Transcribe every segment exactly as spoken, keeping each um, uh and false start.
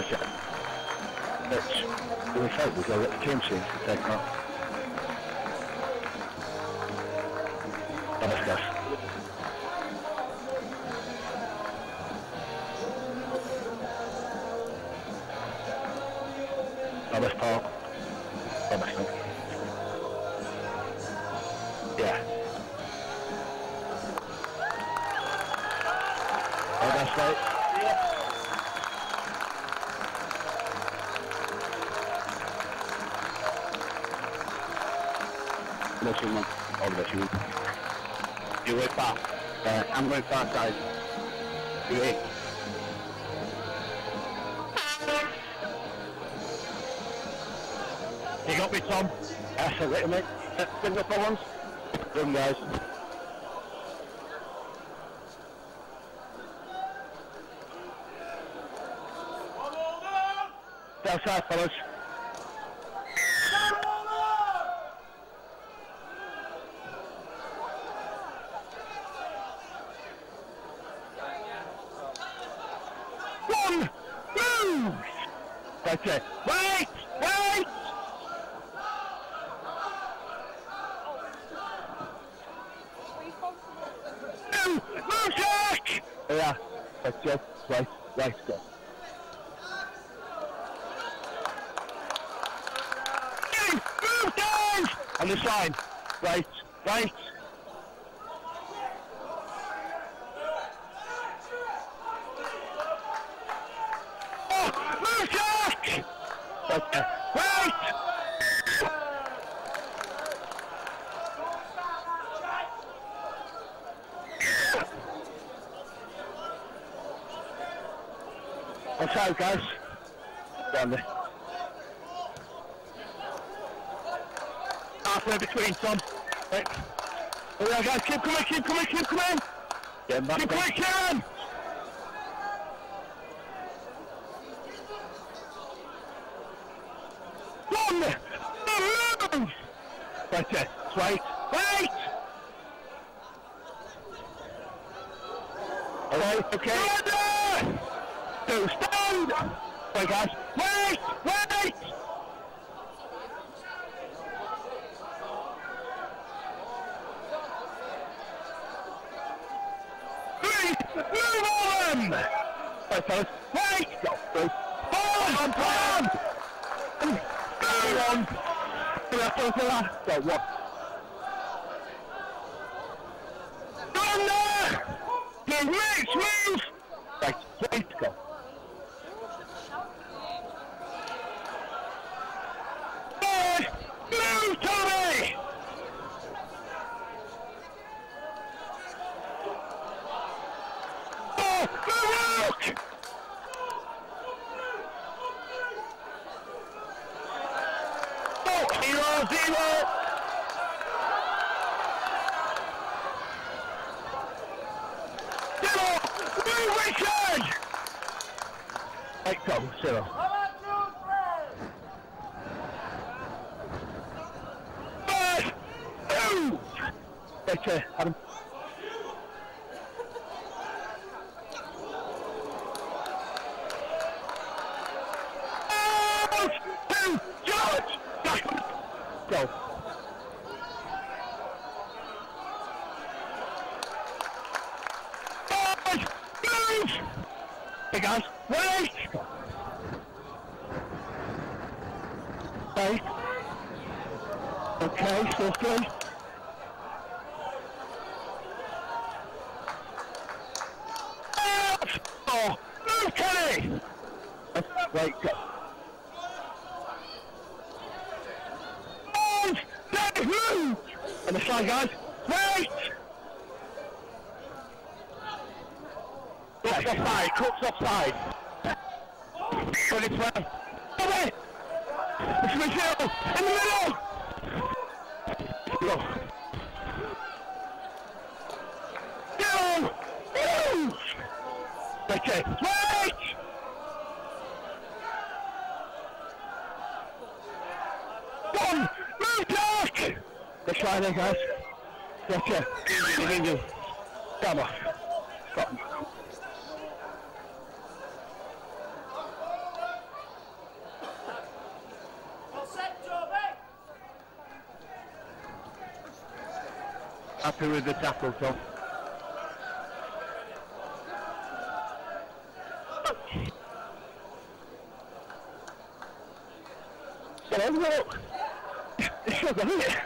Gotcha. Which, we hope we go get the team soon to take them off. Vamos, guys. Vamos, Paul. Vamos, man. Yeah. Oh, that's right. Listen, man. All the best, you. You way far. Uh, I'm going far side. You wait. You got me, Tom? That's a little mate. Bring up the ones. Bring guys. Outside, fellas. One, move! That's it. Wait! Wait! Two, move, Jack! Yeah, that's it. Right, right, go. On the side, right, right. Oh, move, Jack! Okay, right! Outside, guys. Down there. Halfway between, Tom. Right. Here we are, guys. Keep coming, keep coming, keep coming. Get back. Keep coming, Kieran. One. Move. Right there. Right. Right. All right. Okay. Two. Stand. Right, guys. Wait. Wait. Move on! Right, fellas. Wait! Go! Go! Hold on! Hold on! Go on! Go on! Go on! Go one. Go on there! Go, Mitch! Move! Right, wait, go. Right! Move, Toby! Zero, zero. Zero. Move, Richard. Right, go, zero. Five, two. Right there, Adam. Two, George. Go. Five, move! Hey guys, wait! Wait. Okay, still three. Oh, move, Kenny! Wait, go. Move! On the side, guys. Wait! Cook's offside, Cook's offside. twenty-five. Come on! It's Michelle! In the middle! Go. Go! Move! Okay, wait! One! Move, Jack! Let's try there, guys. Gotcha. Continue. Come on. Come on. Happy with the tackle, Tom. Get over there. It's not going, is it?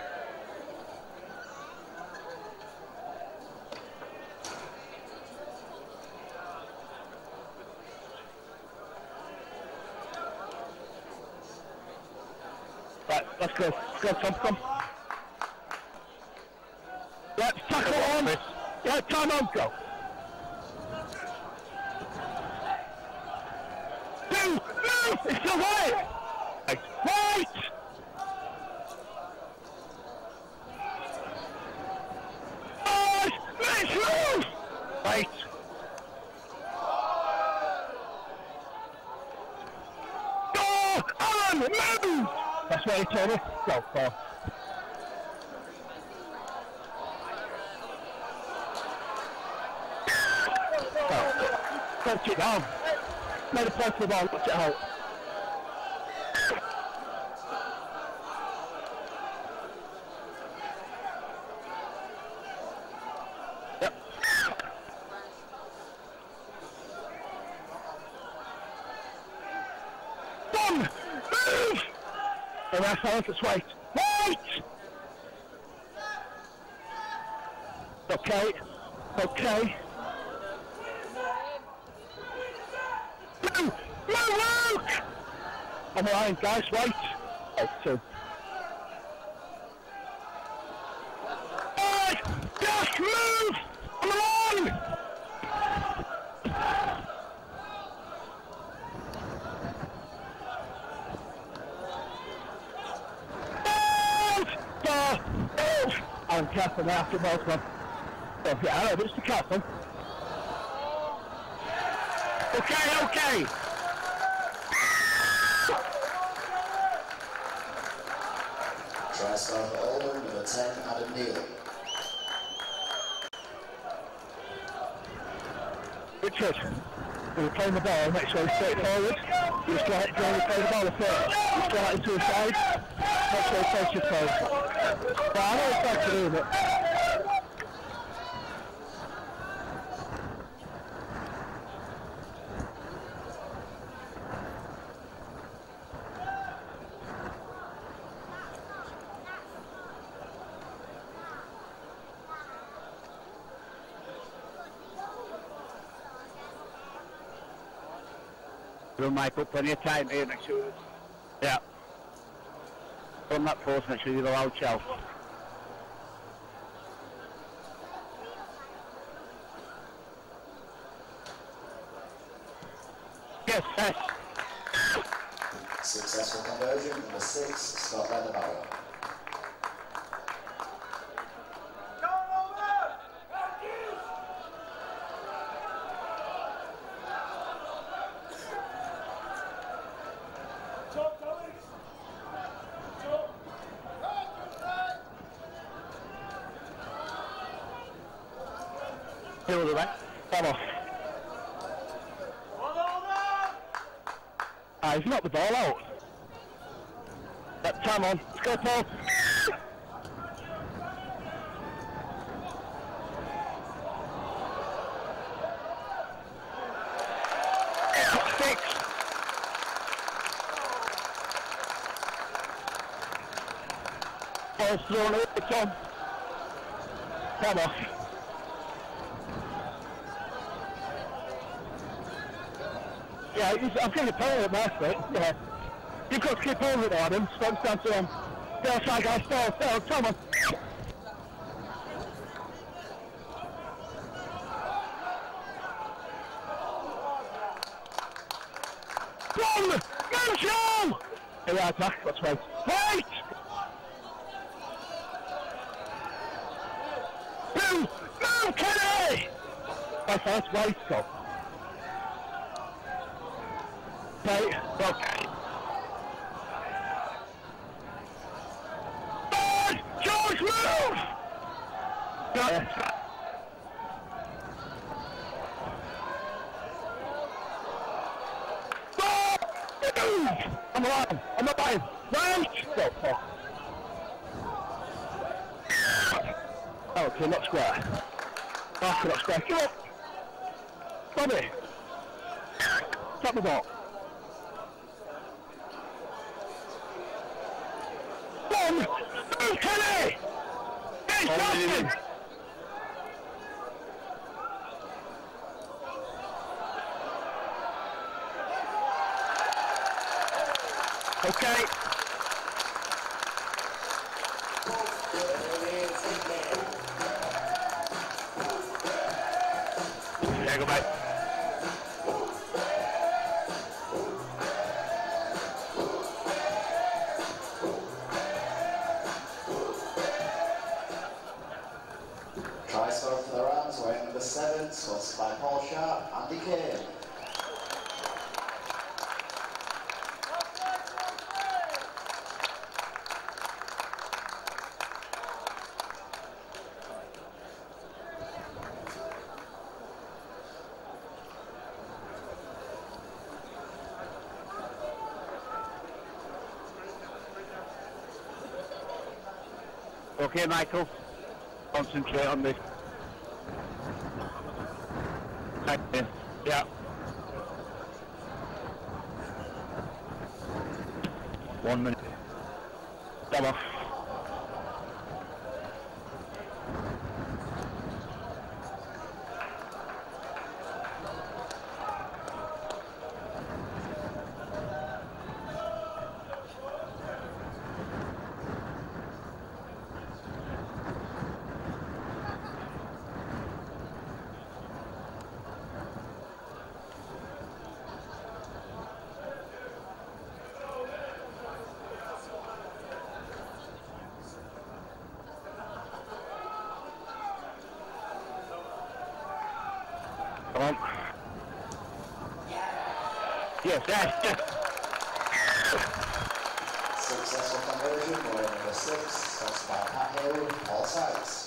Right, let's go. Let's go, Tom, come. Right, tackle on. Right, time on, go. Two, move! It's still right! Right! Right! Right! Let's move! Right! Go on! Move! That's where he told me. Go, Paul. Touch it down. Made a play for the ball, watch it out. Yep. Done! Move! And that's how it's wait. Wait! Okay. Okay. On the line, guys, wait. Oh, two. Right, just move! On the line! Move! Move! I'm careful now after both one. Oh, yeah, I know, but it's the captain. Okay, okay. Try start for Oldham, number ten, Adam Neal. Richard, we're playing the ball, make sure he's straight forward. You just try to play the ball the first. Just try it into the side. Make sure he takes your toes. But I know it's hard to do, but... We'll make up plenty of time here, make sure. Yeah. On that force, make sure you're a loud shout. Yes, yes. Successful conversion, number six, Scott Leatherbarrow. Here with the back. Come off. Ah, he's knocked the ball out. That time on. Let's go, Paul. Six. Ball's thrown over the Tom. Come off. Yeah, I'm getting a penalty at my foot, yeah. You've got to keep over it, Adam. Stop, stand to him. Get outside, guys. Stall, stall, come on. One! No show! Here we are, Jack. Let's wait. Wait! Two! No, Kenny! That's let's wait, go. Okay, okay. Bad! George, move! Yeah. Move! I'm alive! I'm alive! Right! Go, go. Okay, not square. Okay, not square. Come on! Bobby! Tap the ball. One! Two, Kelly! Get started! Okay. Yeah, go back. Try score for the Rams, wearing number seven, sponsored by Paul Sykes, Andy Kain. Okay, Michael. Concentrate on this. Yeah. One minute. Come off. Come on. Yes, yes, yes. Successful conversion, wearing number six, sponsored by Pat Hill, Paul Sykes.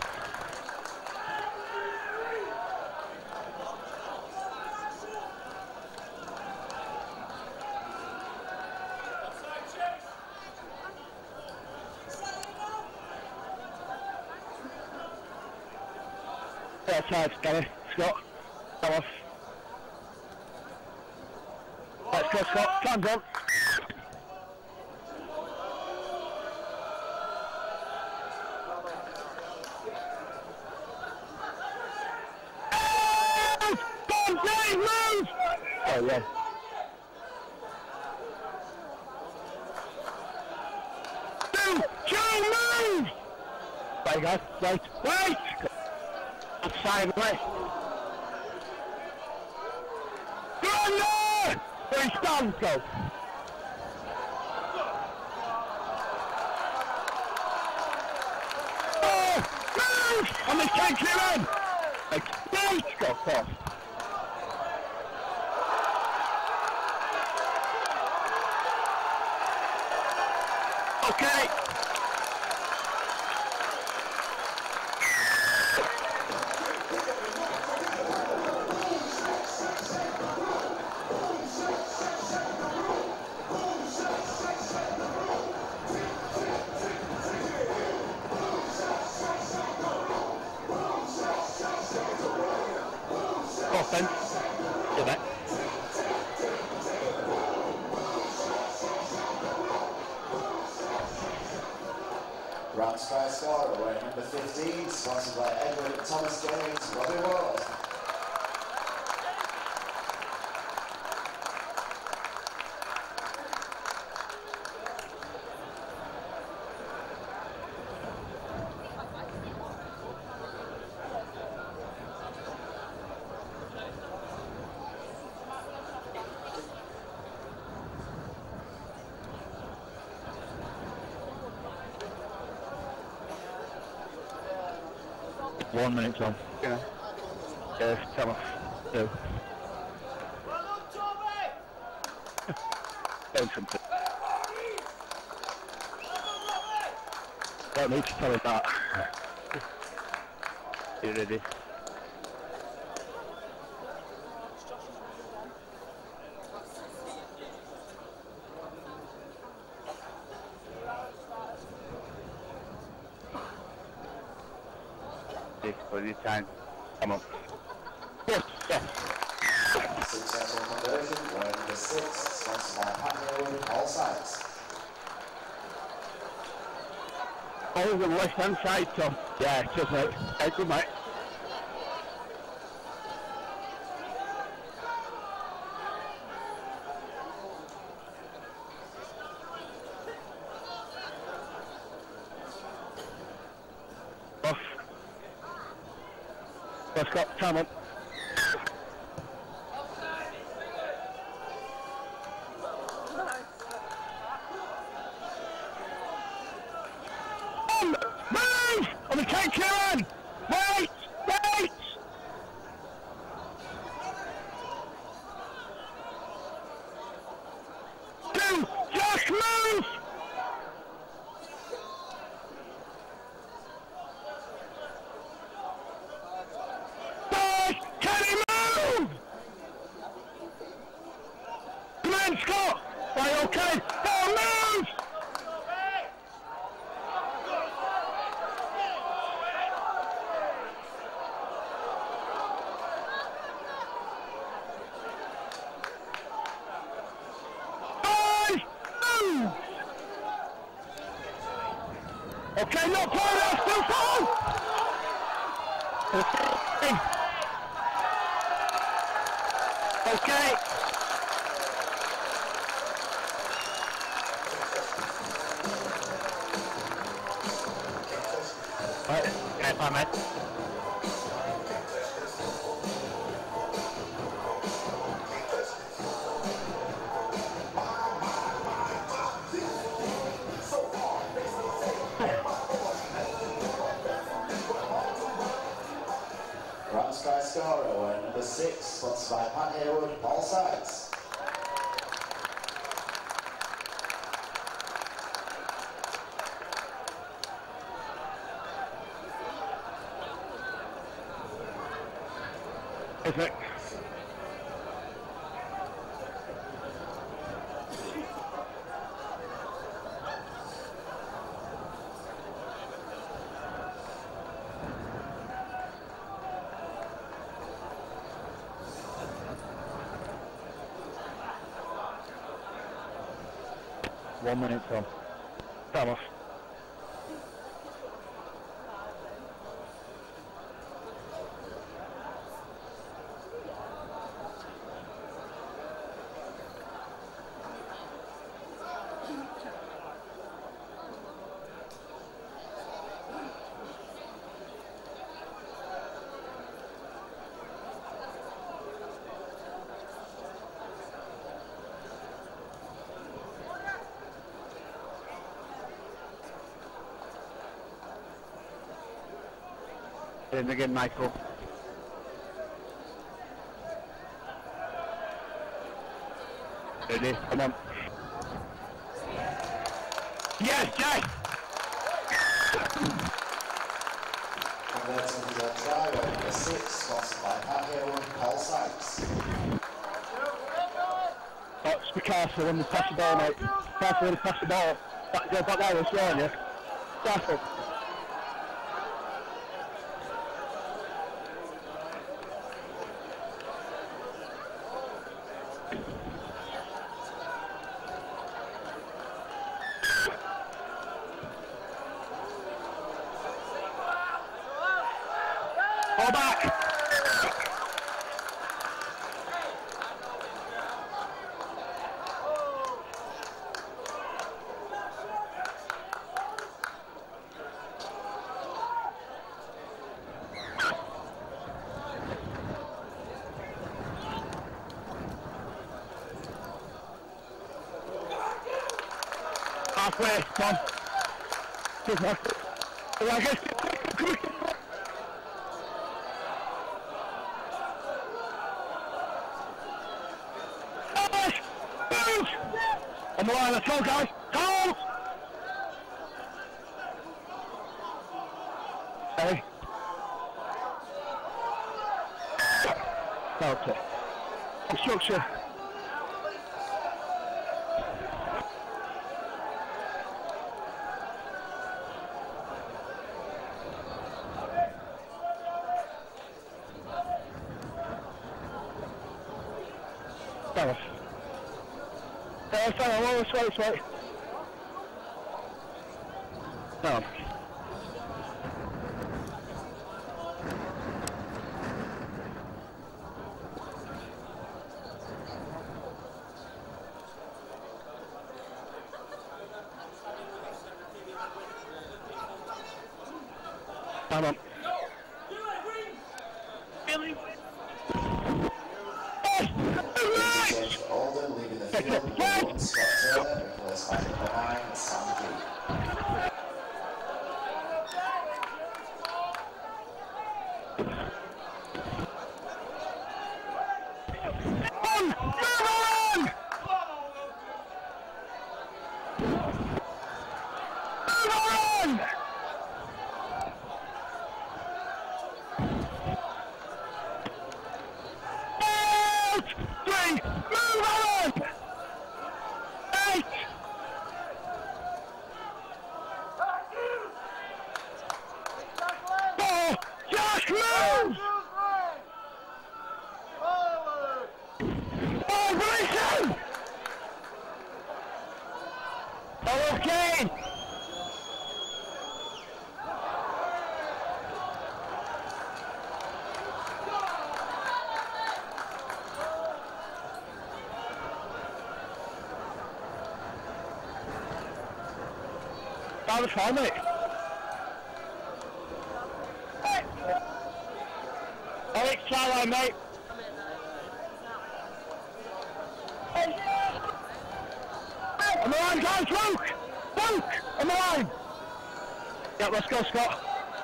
Outside, Gary. Scott. Come off. Let's go, Scott. Time's on. Move! Dave, move! Oh, yeah. Two, Joe, move! There you go. Wait, wait! Outside, wait. Go on there! Where he stands, go. Oh, move! And this takes him in! Like, wait, go off. Okay. Offense. Do that. Rams try scorer, wearing number fifteen, sponsored by Edward Thomas James, Robbie Ward. One minute on. Yeah. Yes, come off. Two. Well done, Toby! Don't something. Don't need to tell him that. You ready? penalty, but this time, come on. Yes, yes. Successful conversion, wearing number six, sponsored by Pat Hayward, Paul Sykes. Oh, the left hand side, Tom. Yeah, just mate. Hey, good mate. Off. Let's go, come on. Move! On the take you on! Wait! Wait! Two! Just move! Boys! Can he move? Come on, Scott! Right, okay! Ball move! Okay, not far enough, still fall! Okay. Okay. Right, yeah, fine, mate. Sky scorer, wearing number six, sponsored by Pat Hayward, Paul Sykes. Is it? One minute, Tom. Come off. In again, Michael. There it is, come on. Yes, yes! Converting to a try, wearing number six, sponsored by Pat Hayward, Paul Sykes. Oh, it's Picasso when they pass the ball, mate. Picasso when they pass the ball. Back, go back there as well, yeah? Careful. Ball back! Halfway, come on. Good one. Well, I guess on the line, let's go, guys. Goals! Hey. Okay. Structure. Stand off. Yeah, stand on, always wait, wait. Stand on. Stand on. Change for Oldham, leaving the field, Morton, Scott Taylor, replaced by number nine, Sam Key. On! Move on! Move on! Three, move on! Eight! Four, Josh, move! Oh, Grayson! Oh, okay! That was fine, mate. Alex, try line, mate. On the line, guys, Luke! Luke! On the line! Yeah, let's go, Scott.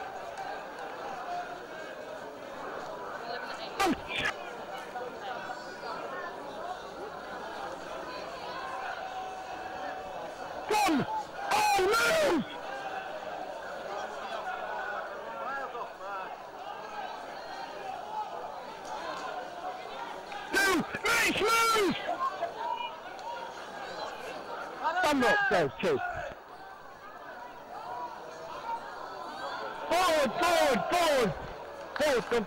One! Oh, move! Two! Reach, move! Stand up, go, two. Forward, forward, forward! Forward, come.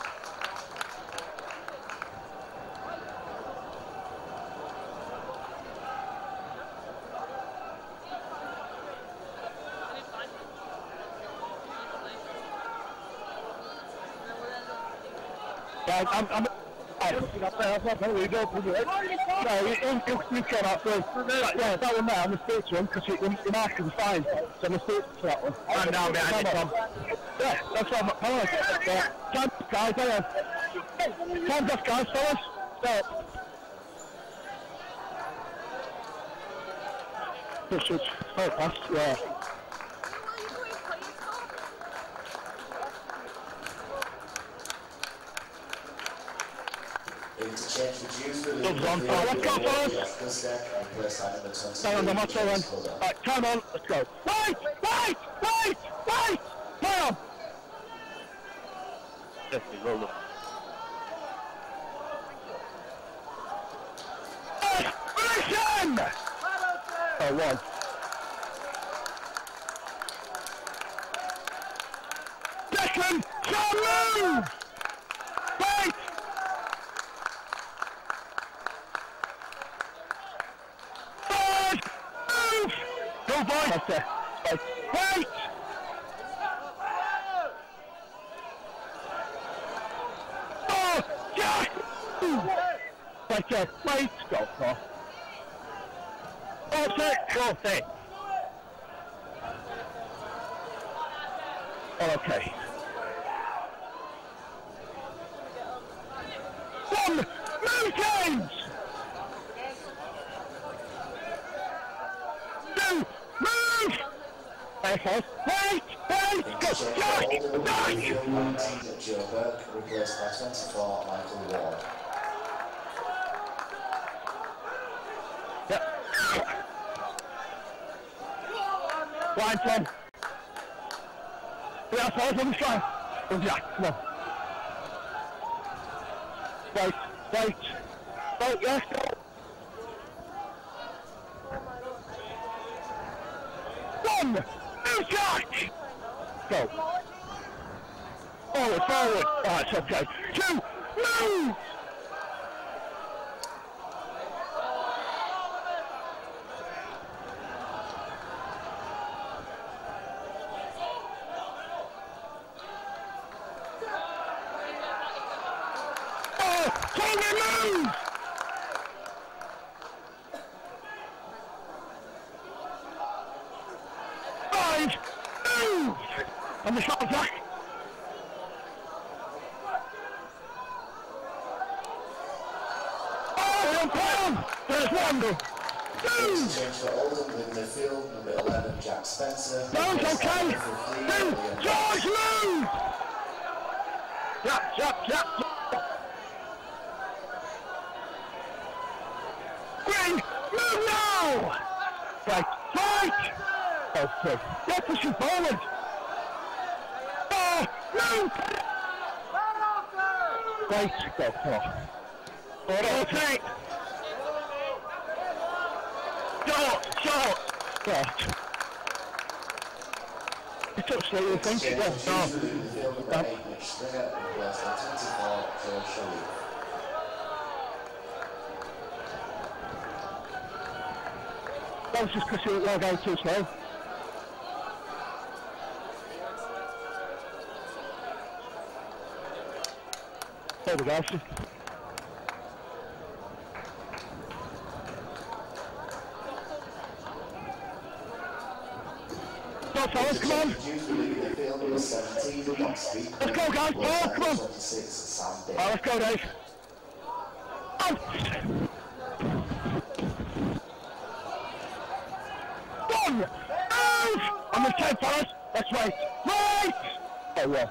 Yeah, I'm, I'm, I'm, we go for it. No, you, you, you came out first. Yeah, that one there, I'm going to speak to him because your marking is fine. So I'm going to speak to that one. I'm down behind it, Tom. Yeah, that's what I'm at power. Yeah. Time's off, guys, hang on. Time's off, guys, fellas. Stop. Push it. Oh, pass, yeah. Interchange for Dewsbury, leaving Dubs on. the Oh, field, let's go, fellas. Josh Guzdek, replaced by number twenty-three, Stay on the match, then. Jason Crookes. Right, time on, let's go. Wait! Wait! Wait! Wait! Play on! Yes, he's rolled up. Listen! Oh, one. Second! Can't move! Wait! Third! Move! Go, boy! That's it. Wait! Wait! Oh! Jack! Right there. Wait! Go, go. Off it! Off it! Oh, okay. One! Move, James! Two! Move! Wait, wait! Wait! Go! Jack! Jack! Joe Burke, replaced by twenty-four, Michael Ward. Yep. Line, Tom. Yeah, that's all I'm trying. Oh, Jack, come on. Wait, wait. Wait, yes, go. One! Move, Jack! Go. Forward, forward. Oh, it's okay. Two! Move! On the shot, Jack. Oh, on play on. There's one. Two. Change for Oldham in midfield, number eleven, Jack Spencer. No, it's okay. Two. George, move. Jack, Jack, Jack. Green, move now. Right, right. Oh, two. You're pushing forward. Oh, move. Right, go, come on. Rotate. Short, short. Short. You touched it, you think? Yeah, no. Number eight, Mitch Stringer, replaced by twenty-four, Jode Sheriffe. That was just because you were going too slow. There we go. Go fellas, come on. Let's go guys, ball, come on. Alright, let's go Dave. Out! One! Out! On the ten fellas, let's wait. Right! Oh yeah.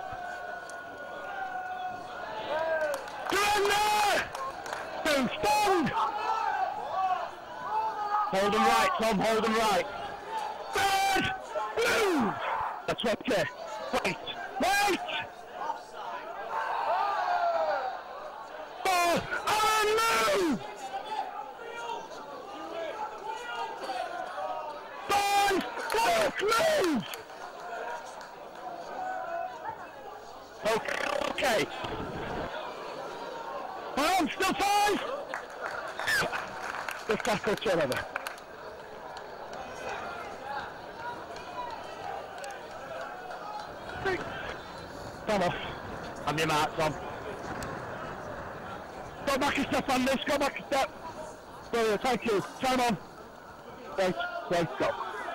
Boom, stand! Hold him right, Tom, hold him right. Third! Move! That's right there. Wait, wait! Four, and move! Five, four, move! Okay, okay. On, still five! Let's tackle each other. Come off. On your mark, Tom. Go back a step on this, go back a step. Brilliant, thank you. Time on. Wait, wait, go.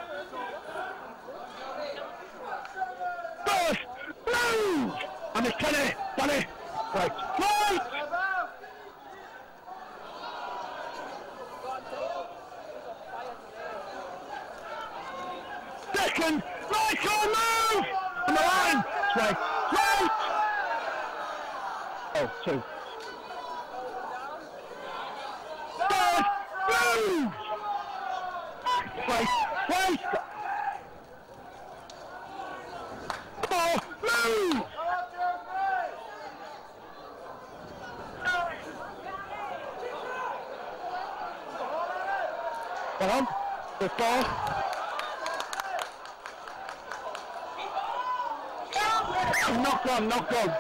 First, move! And it's Kenny, Danny. Right, right! Second, right on move! On the line! Right, right! Oh, two. Third, move! Right, right! Four, move! Come on, the four. Knock on, knock on.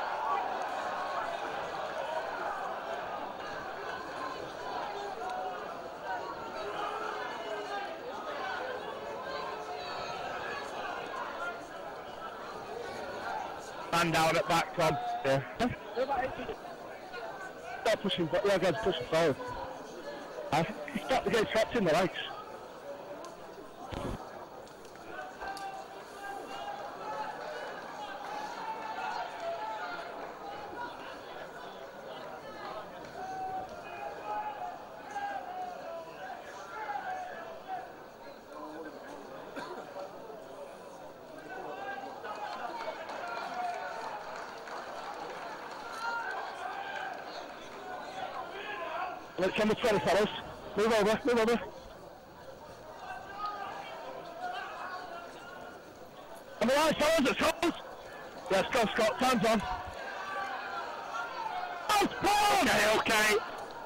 Man down at back, Tom. Yeah. Stop pushing, but yeah, guys, pushing forward. Uh, he stopped to get trapped in the legs. Let's come to twenty fellas. Move over, move over. On the line fellas, it's close. Yes, go Scott, time's on. Oh, Paul! Okay, okay.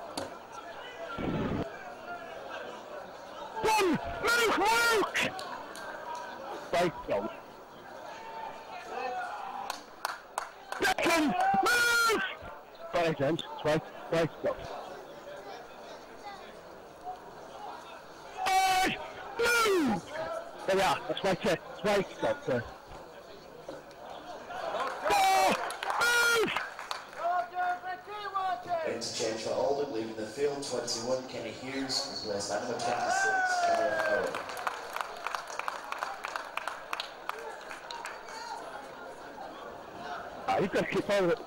One, move, Luke! Right, go. Second, move! Right, James, right, right, go. There we are, that's right, that's right, stop there. Four, move! Interchange for Oldham, leaving the field, twenty-one, Kenny Hughes, replaced by number twenty-six, Gareth Owen. Nah, you've got to keep hold of it.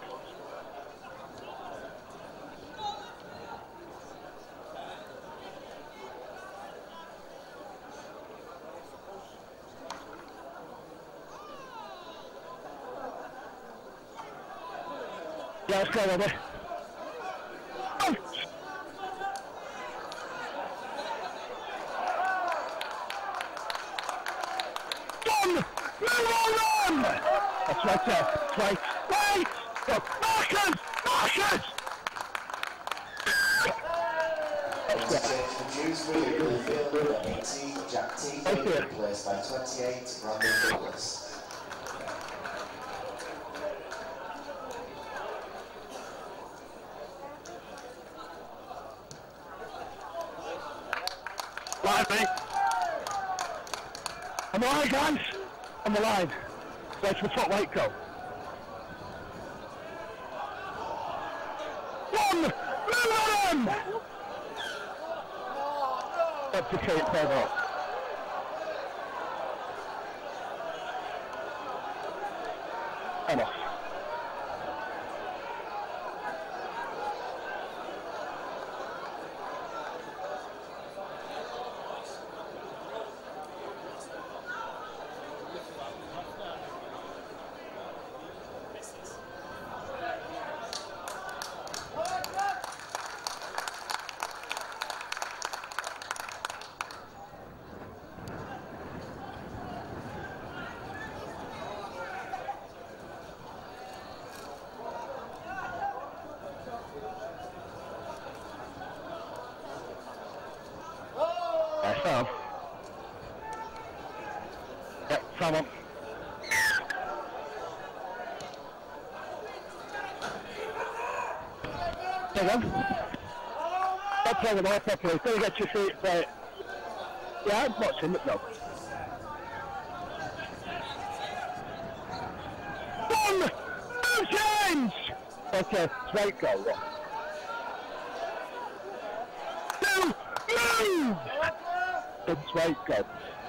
Yeah, let's go, Robbie. Oh. Done! Move on! That's right there. That's right. Wait! Go. Markers! Markers! Exchange for Dewsbury, midfielder eighteen, Jack Teanby, replaced by twenty-eight, Robbie Ward. Line, mate. I'm alive, guys. I'm alive. Where's the top weight go? One! Move on! That's the key, it's further up. And off. Sam. Yep, Sam on. Hang on. Don't play the ball properly. Don't get your feet play it. Yeah, I'm watching, but no. One! Two change! Okay, straight goal. One. Two! Move! Good straight go.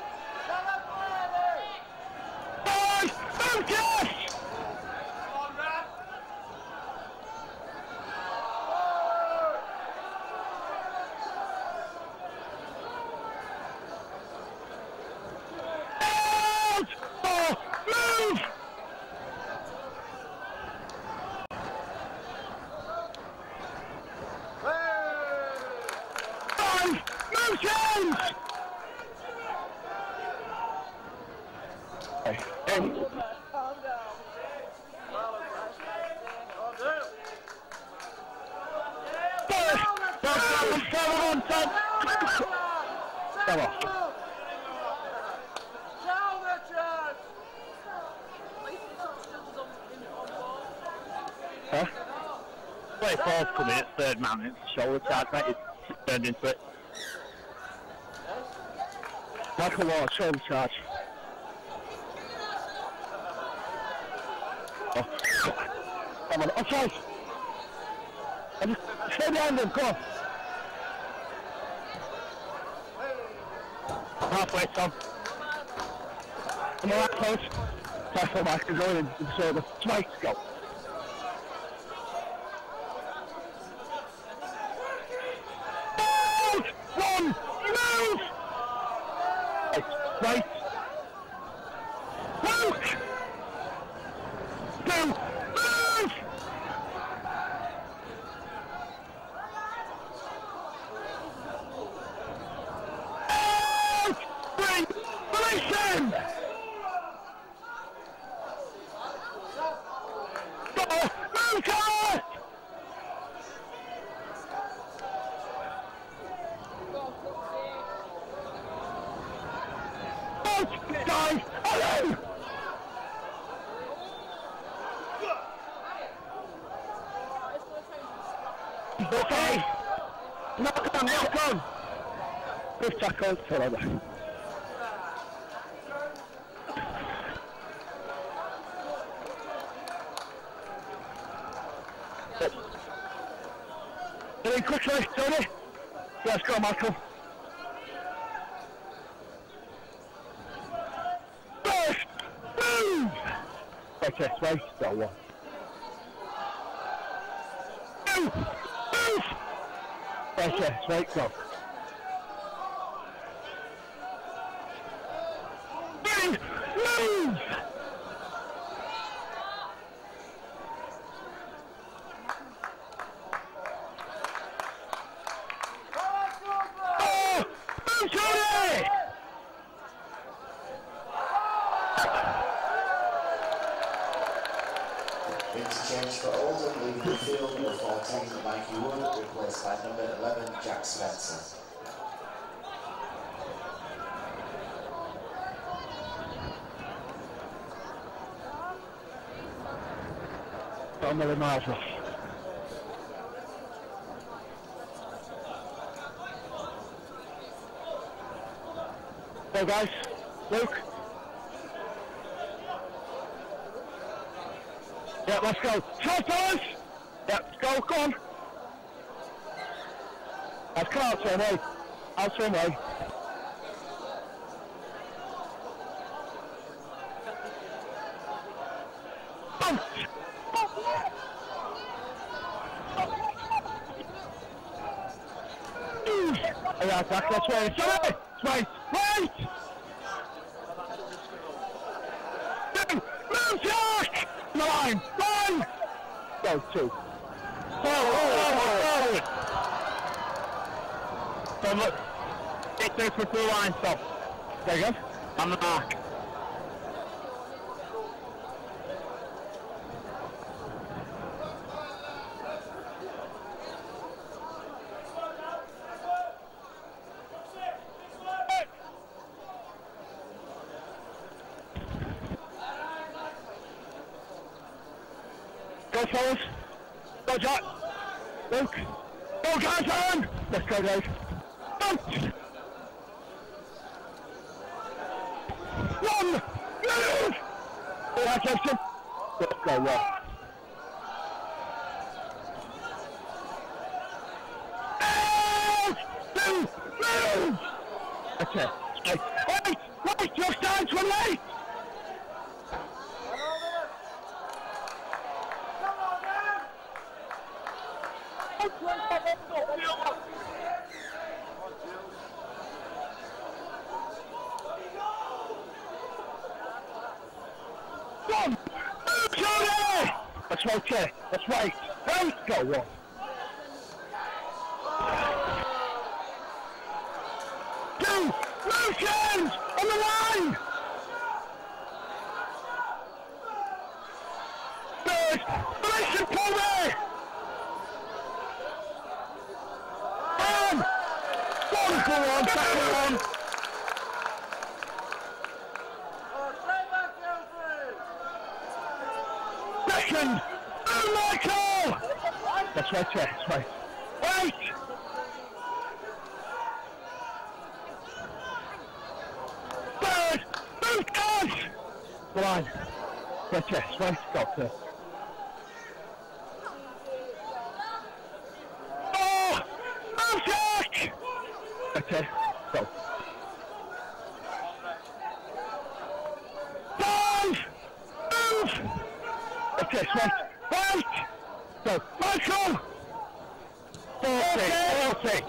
Boys! Focus! Out! Four! Move! Five! Move change! Hey, hey. Come on. Huh? Wait, Paul's coming at third man, it's shoulder charge, mate, it's turned into it. Michael Ward, shoulder charge. Oh. Come on, offside! Stay behind him, come on! Halfway, Tom. I'm alright, close. Careful, Mike, you're going in the shoulder. Twice, go. Move! One! Move! Right, right. Move! Two! Move! Out! Three! Release him! Go! Move, Carl! Out! Guys! Hello! Okay! Knock on, knock on! Good tackle, forever. Get in quickly, Tony! Let's go, Michael. First! Move! Hey, Okay, wait, go one. Move! Move! Okay, wait, go. Move! Move! Oh! Move, Jode! Interchange for Oldham, leaving the field number fourteen, Mikey Wood, replaced by number eleven, Jack Spencer. Got another miles off. Go guys, Luke. Yeah, let's go. Short fellas! Yeah, let's go, go on. Let's come out same way. Out same way. Bounce! Yeah, back, that's right. Sorry! Wait! Wait! Move! Move, Jack! The line! Line! Go, two. Forward! Forward! So look. Get there for two line, stop. There you go. On the mark. Go fellas. Go Jack. Luke. Go guys on! Let's go guys. Bounce! One! Move! Yeah, Jason. Let's go, yeah. Move! Move! Move! Okay. Wait! Wait! Wait! You're starting to late! One! Move, Jode! That's right, yeah. That's right. Right, go one. Two! Move, James! On the line! Third! Listen, Toby! One! One, go on, second one! Second! Oh, Michael! That's right, yeah, that's right. Wait! Third! Move, guys! The line. Right, yeah, that's right, go there. Oh! Move, Jack! Okay, go. Five! Move! Okay, right. Right! Go. Michael! forty, forty.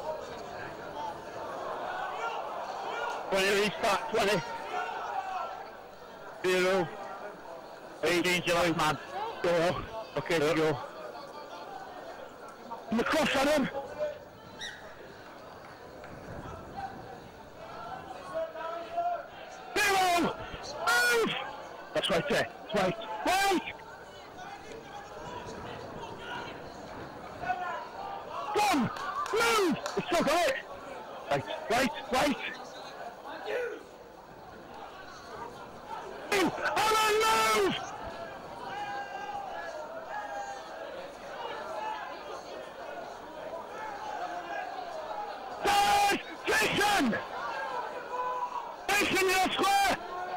twenty, restart, twenty. Zero. eighteen, July, man. Go. Okay, go. go. I'm the cross on him. Zero! Move! That's right there. That's right. Right! One! Move! It's still got it! Right, right, right! Move! And then move! Third! Jason! Jason, you're square!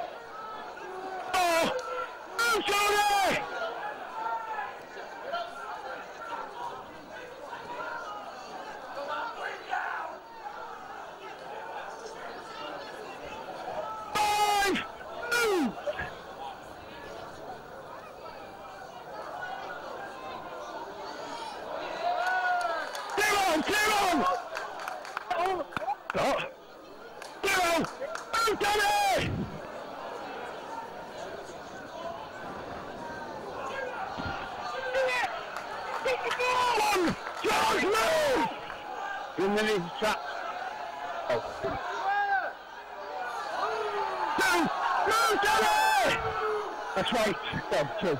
Oh! Move, Jode! Five! Move! Got. Zero! Move, Danny! One! George, move! In the lead trap. Oh. Two! Move, Danny! That's right. Go, two.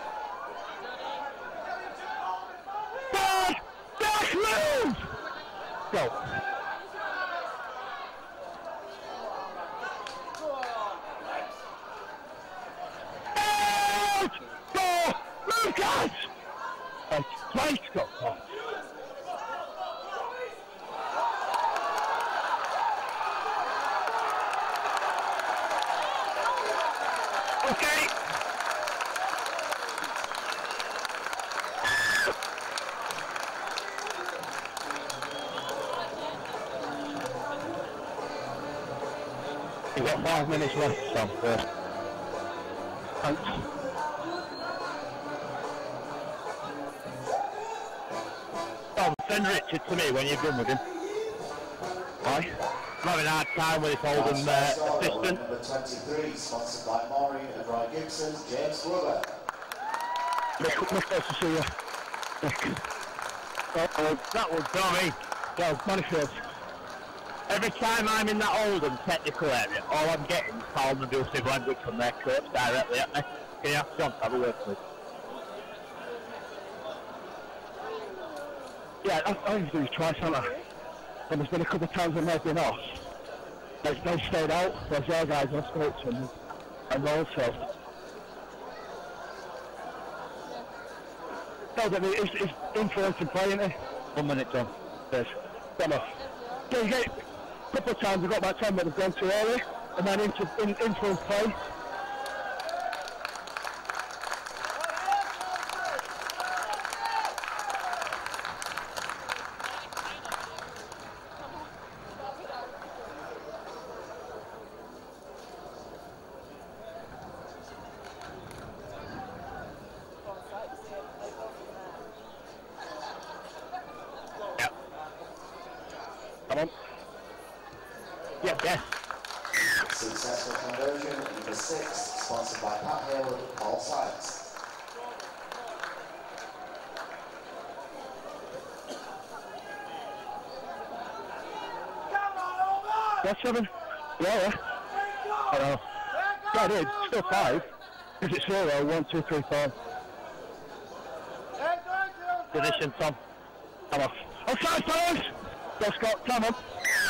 Five! Dash, move! Go. Out! Go! Move, guys! Right, right, go, go. Okay. You've got five minutes left, Tom, first. Thanks. Tom, send Richard to me when you're done with him. Why? I'm having a hard time with this Oldham uh, assistant. Number twenty-three, sponsored by Maureen and Roy Gibson, James Brother. Nick, Nick, nice to see you. Nick. Oh, oh, that was Tommy. Go, Manifield. Every time I'm in that Oldham technical area, all I'm getting is calm and abusive language from their coach directly at me. Can you ask John to have a word, please? Yeah, I, I used to do this twice, haven't I? And there's been a couple of times when they've been off. They, they stayed out, there's their guys I spoke to them, and also. No, but it's, it's influencing play, isn't it? One minute, John. There's. Come off. Yeah, you get it. A couple of times I've got about ten but they've gone too early, and then into in, influence play. Successful conversion, number six, sponsored by Pat Hayward, Paul Sykes. That's seven. Yeah, yeah. I know. Yeah, it is. Still five. Is it zero? One, two, three, four. Position, Tom. Come off. Outside, fellas! Go, Scott. Come on.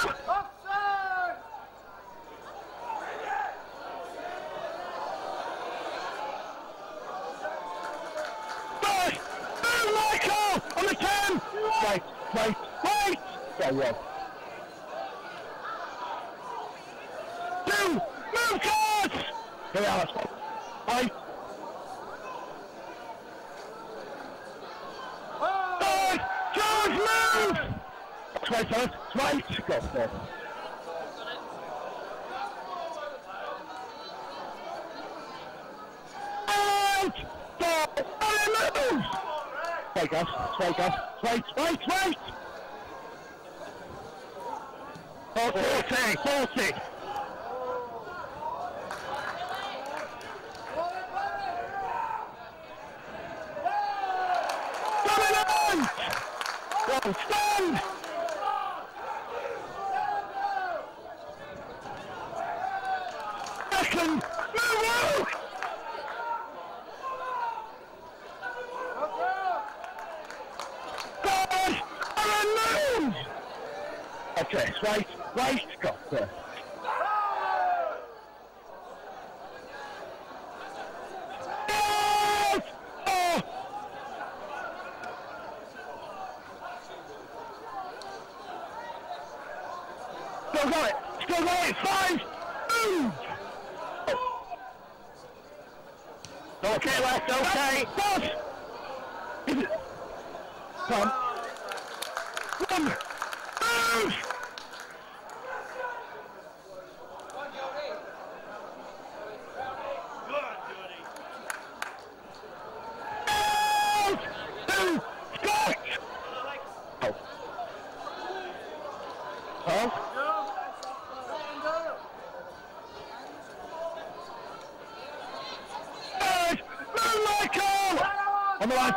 On the ten! Right, right, right! Yeah, yeah. Two! Move, cards! Here we are, let's go. Right. Five! George, move! That's right, fellas. Right. Go, there. Out! Go! And move! Wait, guys. Wait, guys. Wait, wait, wait! forty, forty! Dominant! Go, stand! Second! Move out! Okay, right, right, go there. Yes! Oh! Still got it, still got it, five! Move! Oh. Okay, left, okay. Boss! Come. One! Move! Huh?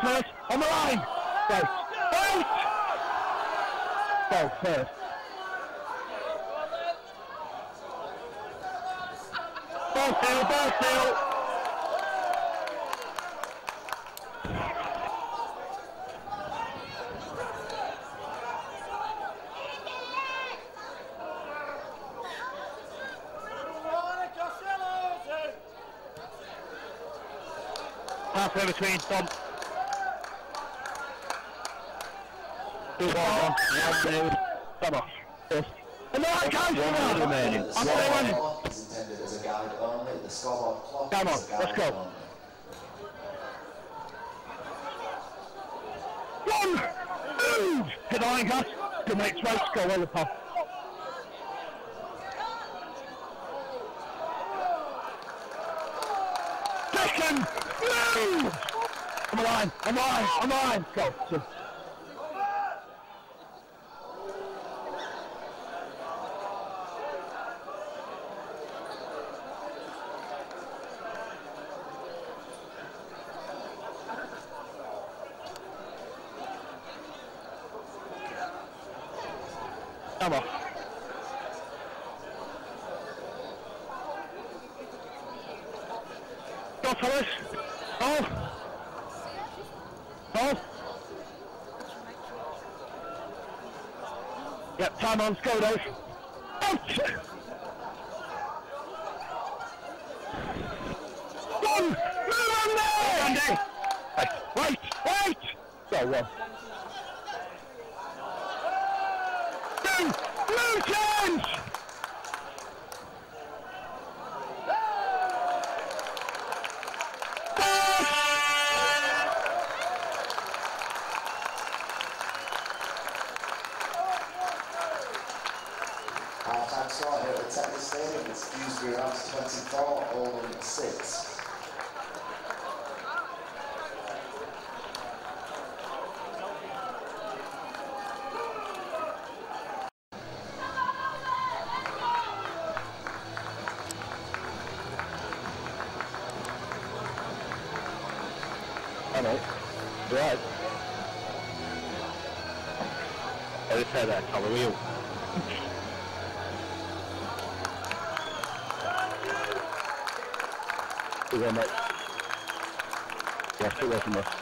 first, on the line! Wait, wait! Ball first. Ball field, ball field! Halfway between Dom. Two one one. One Come on. Yes. And now I can't One minute remaining. I'm going to clock is intended as a guide only. The scoreboard clock Come on, is a guide let's go. only. One! Move! Hit the line, guys. Good mate, twice. Go well, the pop. Second! Move! On the line, on the line, on the line. Go. Two. Come on. Go, fellas. Oh. Oh. Yep, time on. Go, Dave. Out. One. Move on there. Andy. Wait, wait, wait. Go, one. Blue change! Half-time score here at the Tetley Stadium. It's Dewsbury Rams twenty-four, Oldham six. Mate. Right. I just had that colour wheel. Good one, mate. Yes, it wasn't this.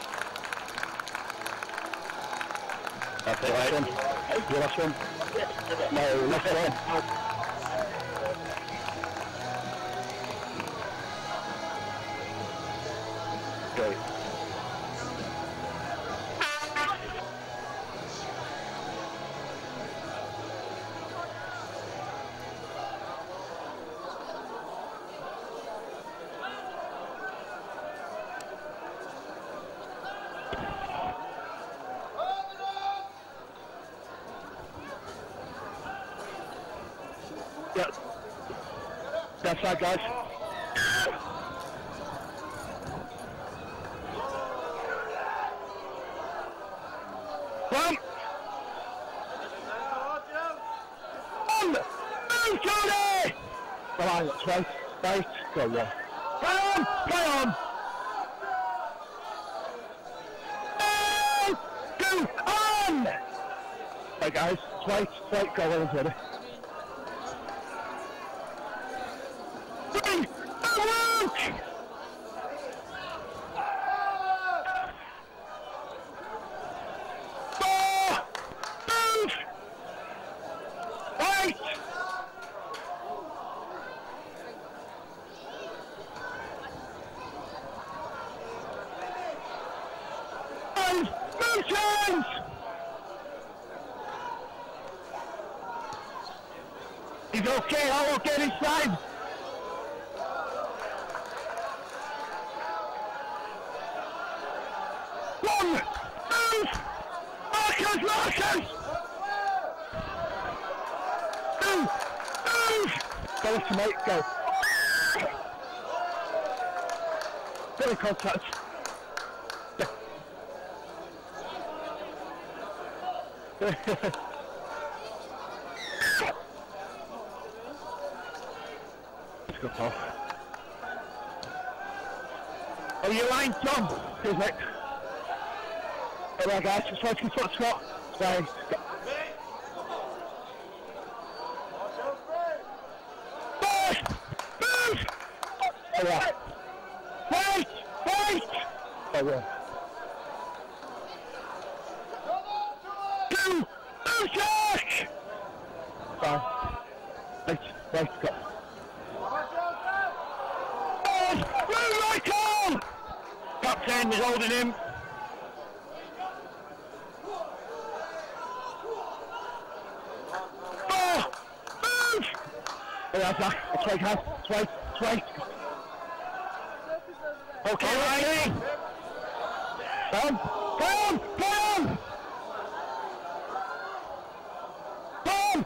That's it, last one. The last one. No, last one. Great. Yeah. That's right, guys. One. One. Move, Jode! Come on, that's right. Right. Go, one. Play on! Play on! One, two, on! Right, guys. Right, right, go well into it. Three, Luke! Four, move! Eight! Five, move change! He's okay, I'll get inside. One, move! Marcus, Marcus! Two, move! Go to mate, go. Get in contact. Let's go, Paul. Oh, you line, Tom. Here's Nick. Alright guys, just try to keep foot squat. Stay. Push! Push! Alright. Wait! Wait! Oh yeah. Two! Two check! Fine. Wait, wait, go. Blue right on! Captain is holding him. Oh! Move! Alright, Zach. Let's wait, guys. Let's wait. Let's wait. Okay, right. Come. Come. Come. Come.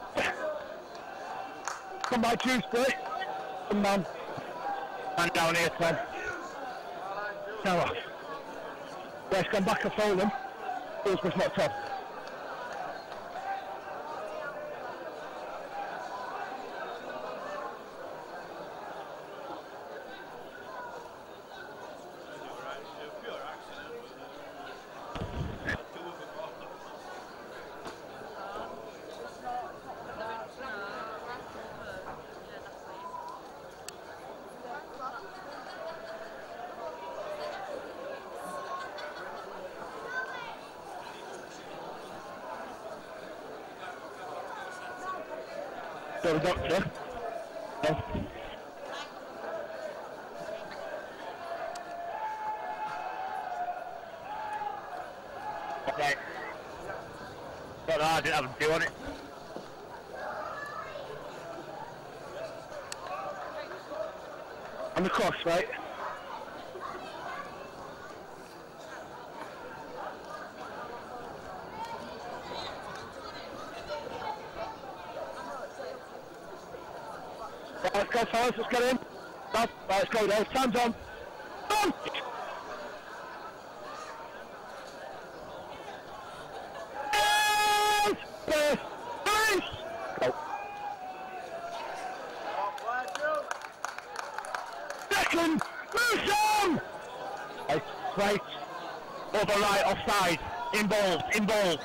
Come by, Dewsbury. Come on. Man down here, Tom. Now off. Let's come back and fold them. Dewsbury's not top. So the doctor. No. Okay. Don't know, I didn't have a do on it. On the cross, right? Let's go, fellas, let's get in. Right, let's go, Dave. Time's on. On! Yes! Yes! Nice! Go. Second! Move on! Right, right. Over right, offside. In ball, in ball.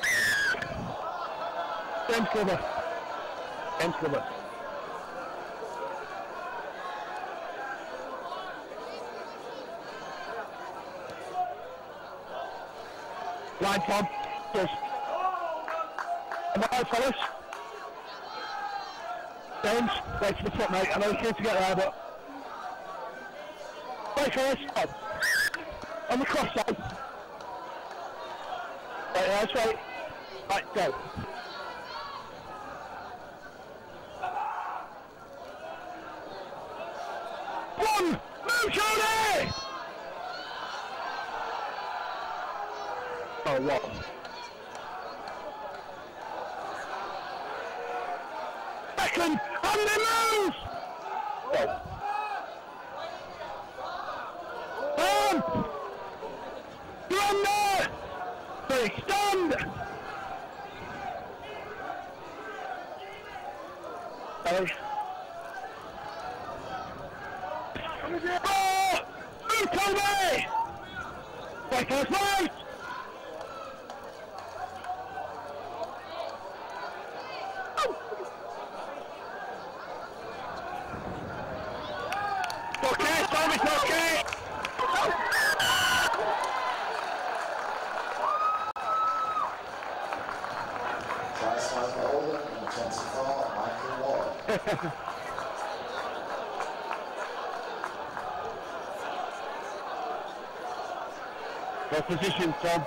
James cover. James cover. Line, Tom. Just. Come on, fellas. James, wait for the foot, mate. I know you came to get there, but... Wait, fellas. Oh. On the cross side. Right, that's right. Right, go. One! Move, Jode! Oh, what? Second! And they move! Oh. Um! You're on there! Three, stand! Hey. Oh! Move, Toby! Right, first right! Okay, Tom, it's okay! Tries for Oldham, number twenty-four, Michael Ward. Well positioned, Tom.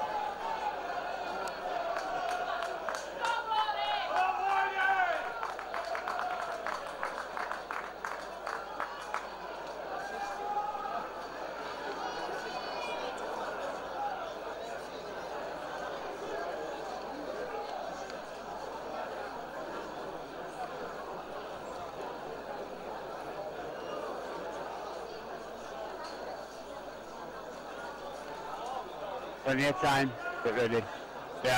Plenty of time, get ready. Yeah.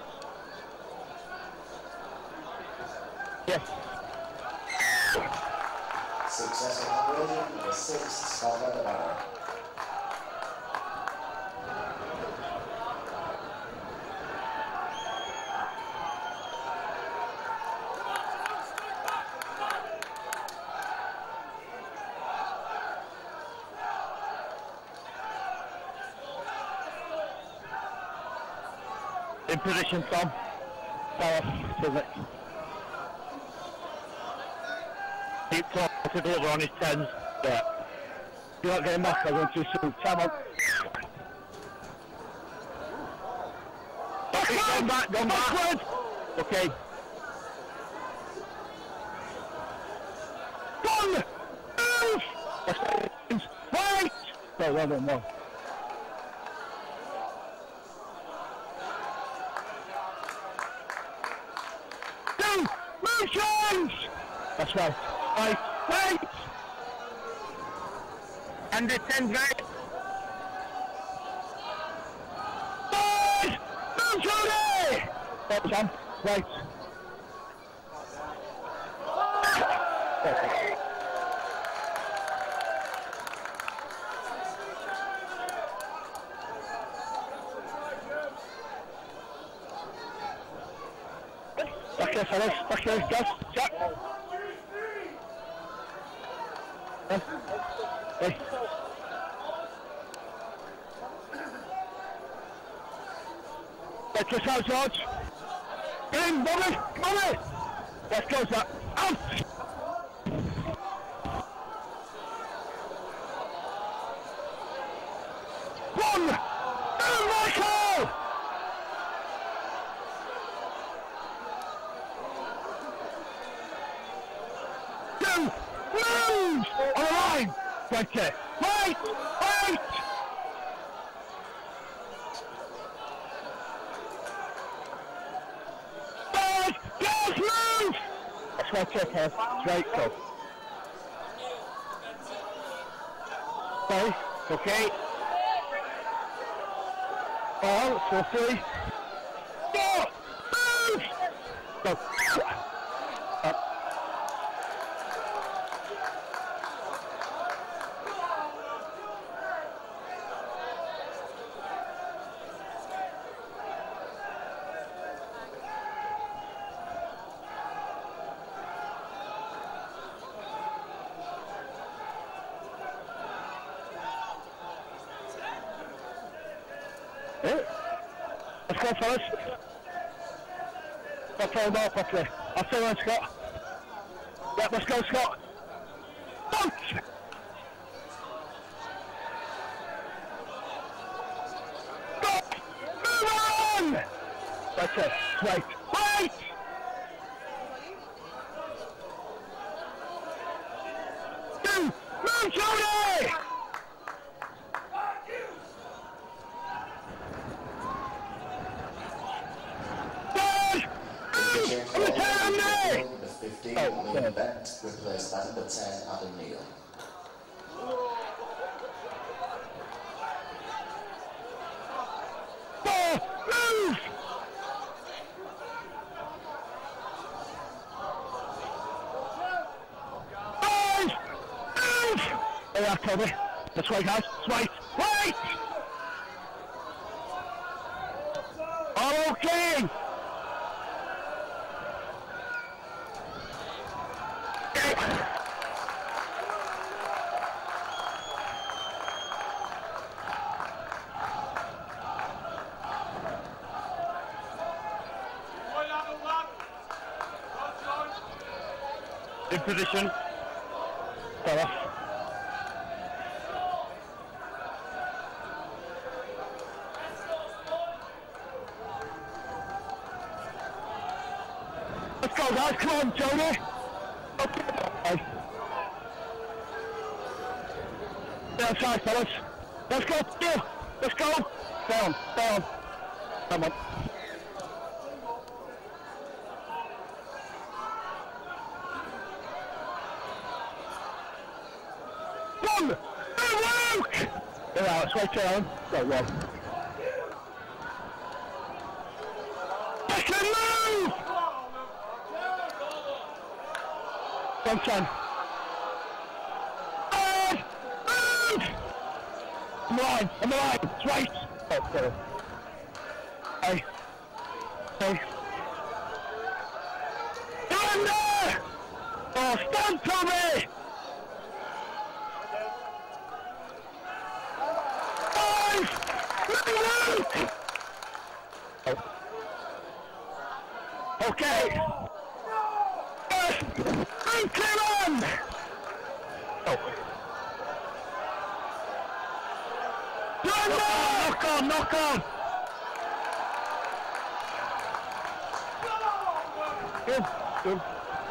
Yes. Successful conversion, number six, Scotland Barrow. In position, Tom. Fell off, isn't it? Keep talking to deliver on his tens. Yeah. You're not getting back, I'm going too soon. Time on. Go back, go back. Okay. One! Move! Right! No, no, no, no. Two! Move, James! That's right. Right, right! Under ten, right? Boys! Move, Jode! Right, Sam. Right. Perfect. Back here, fellas. Back here, guys. Jack. Hey. Hey. Let's just out, George. Get in, Bobby! Bobby! Let's go, Jack. Out! One! Two, Michael! Two! Move! On the line! Right there. Right! Right! Guys! Guys, move! That's right there, Kev. Right, go. Okay. Okay. Ball, four, three. Four! Move! Go. Up. Let's go, fellas. Let's throw the ball properly. I'll throw on Scott. Yep, let's go, Scott. Punch! Scott! Move on! That's it. Right. Right! Two! Move, Jode! Number fifteen, oh, Liam Bent, replaced by number ten, Adam Neal. Four, move! Five, move! There you are, Toby. That's right, guys. That's right. Right! All okay! In position. Fell off. Let's go, guys. Come on, Jode. Okay. Outside, fellas. Let's go. Yeah. Let's go. Down. Down. Come on. One! Hey, Luke! There we are, it's right down. Right, well. Second move! One time. Third! Move! On the line, on the line, it's right! Oh, sorry. Hey. Hey. Down there! Oh, stand, Toby! Oh. Okay. Yes. And clear on. Oh. Knock on, knock on. Good, good.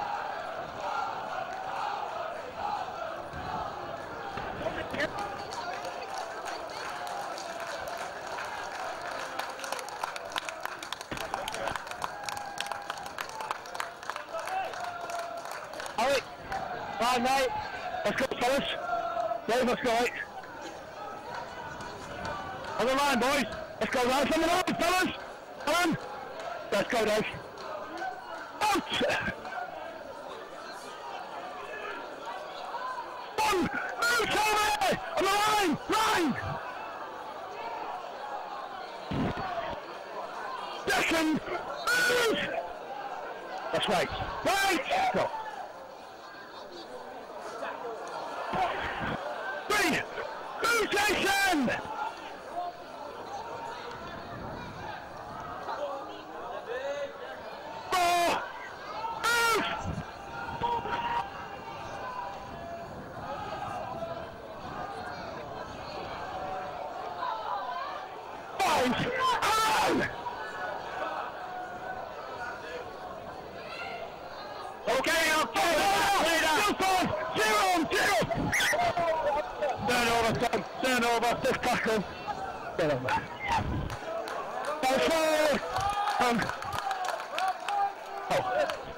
Alright, right mate, let's go fellas. Dave, let's go mate. On the line boys, let's go guys, on the line fellas. Come on, let's go Dave. Out! One, move Toby! On the line, line! Second, move! That's right, right! Go. Three, move Jason! Four, move! Five, on! Okay, I'll follow that. Zero, zero. Turn over, son. Turn over. Fifth tackle. Turn over. Ball forward. Um. Oh.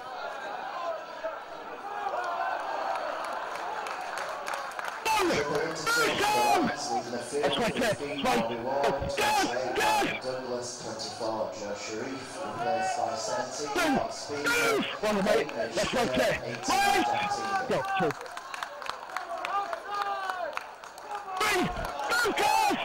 That's right there. That's right. Go, go. Douglas, twenty-four, Jode Sheriffe, replaced by seventy, Dom Dom Speakman, One mate. That's right there. Right. Go, two. Three. Lucas.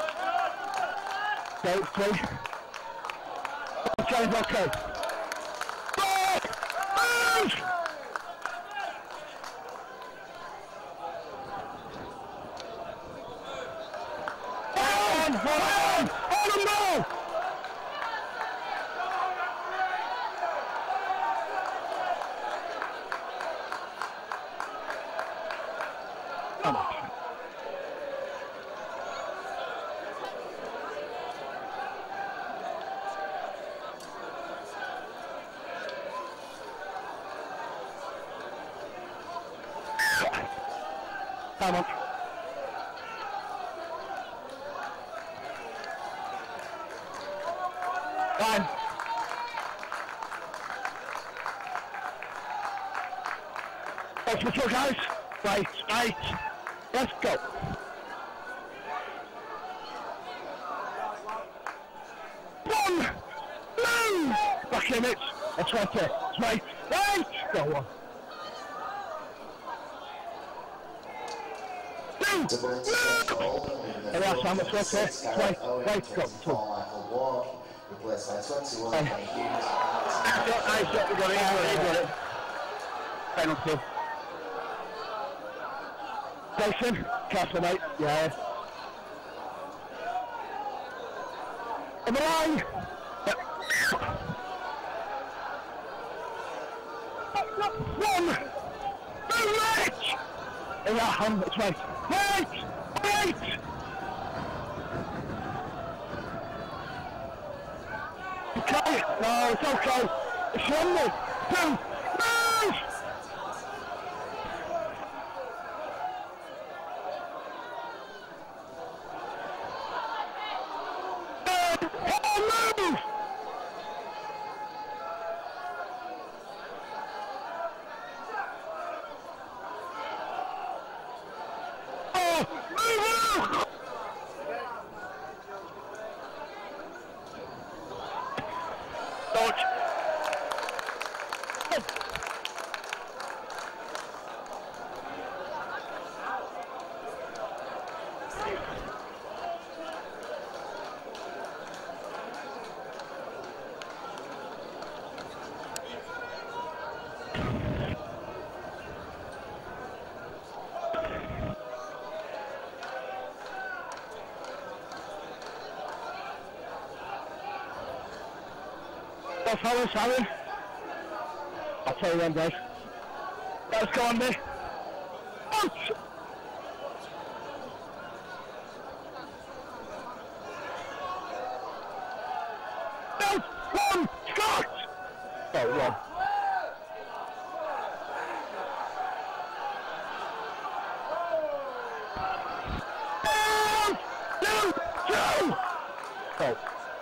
Go, three. Okay, okay. Four. Move. On, on, on, on the ball! Come on. Come on. One. Let's go, guys. Right, right. Let's go. One. Move. Back in it. That's right there. That's right. Right. Go on. Two. double to Oldham, leaving the Hey, that's how much field, right there. six, Right, Gareth Owen, right, go. twenty-four, Michael Ward, replaced by twenty-one, Um, Kenny Hughes, I got it, we got it, we got it. Penalty. Jason, castle mate, yeah. On the line! Yep. One! Move right! In that hand, that's right. Right! Right! Okay, no, it's okay. It's one move. Two, move! That's how it's having. I'll tell you when, Dave. Let's go, Andy. Out! Out! One! Scott! Oh, one. One! Two! Two! Oh.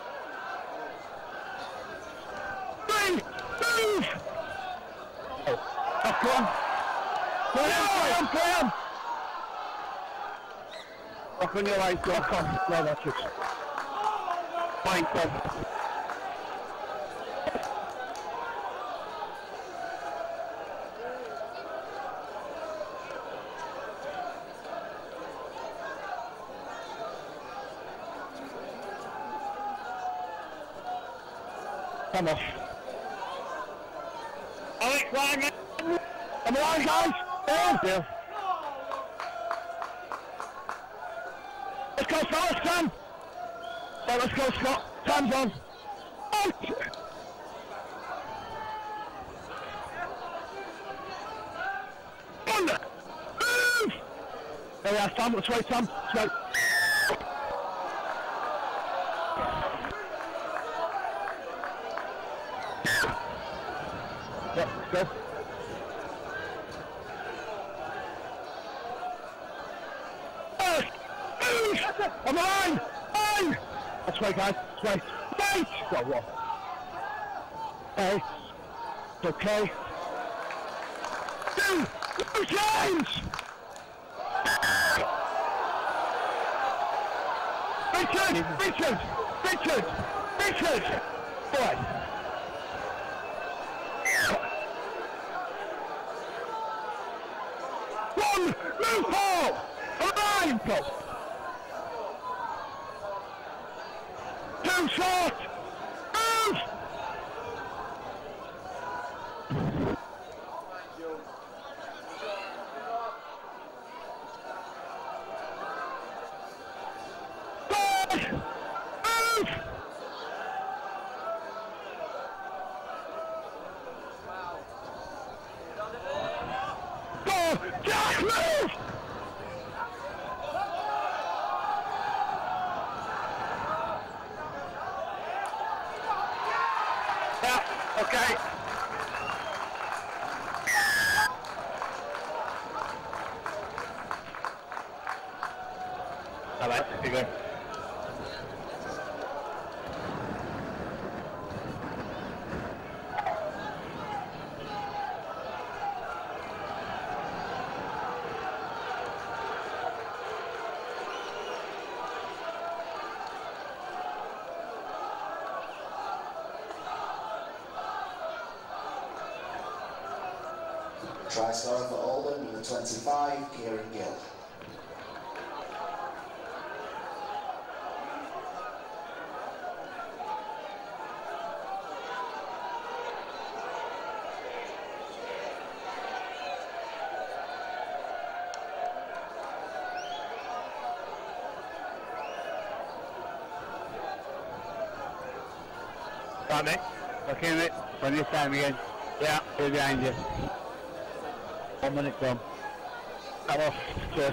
Three! Move! Oh. Back on. Play on, play on, play on! Back on your line, back on. No, that's it. Fine, Tom. Come off. Alex, line, I'm alive, guys! Oh, dear. Let's go, Scott, let's come! Right, let's go, Scott. Time's on. Out! One! Move! There we are, Sam. Let's wait, Sam. Let's wait. Yep, let's go. On the line! Line! That's right, guys. That's right. Wait! Got one. Hey. It's okay. Two! Two times! Richard! Richard! Richard! Richard! Boy! One! Move, Paul! On the line, Paul! Too short! Move! Good! Move! Go! Jack, move! Okay. All right, you go. Try scoring for Oldham, number twenty-five, Kieran Gill. Right, mate. Okay, mate. When this time again. Yeah, we're behind you. One minute gone. Come off, Jeff.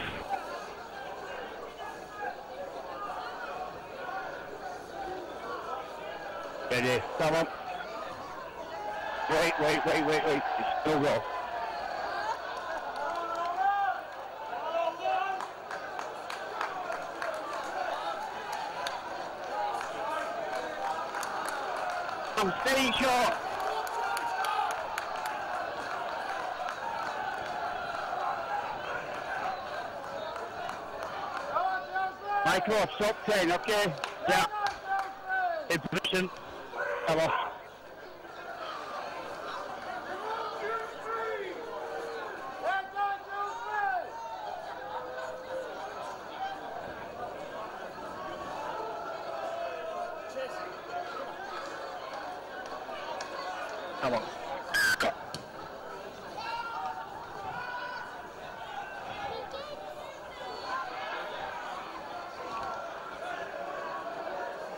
Ready. Come on. Wait, wait, wait, wait, wait. It's still go. I'm staying short. Michael, stop ten, okay? Yeah. In position. Come off. Come on.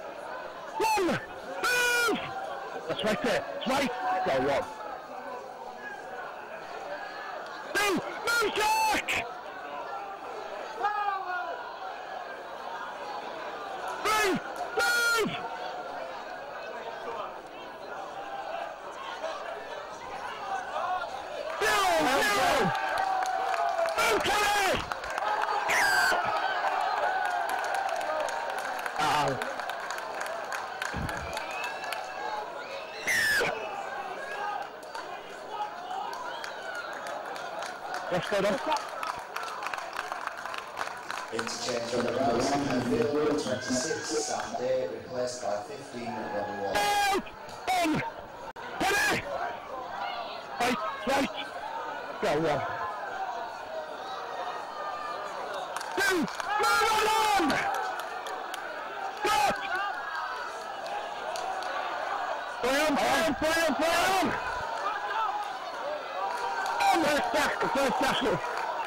One! Move! That's right there. That's right. Go one. Move! Move, Kelly! Ow. Let's go, then. Interchange on the right side field, twenty-six, Saturday, replaced by fifteen, Robbie Ward. On! Ready! Right, right. Go, one. Two! Move on on! Good! Play on, play on, play on, play on! On the stack, the first tackle.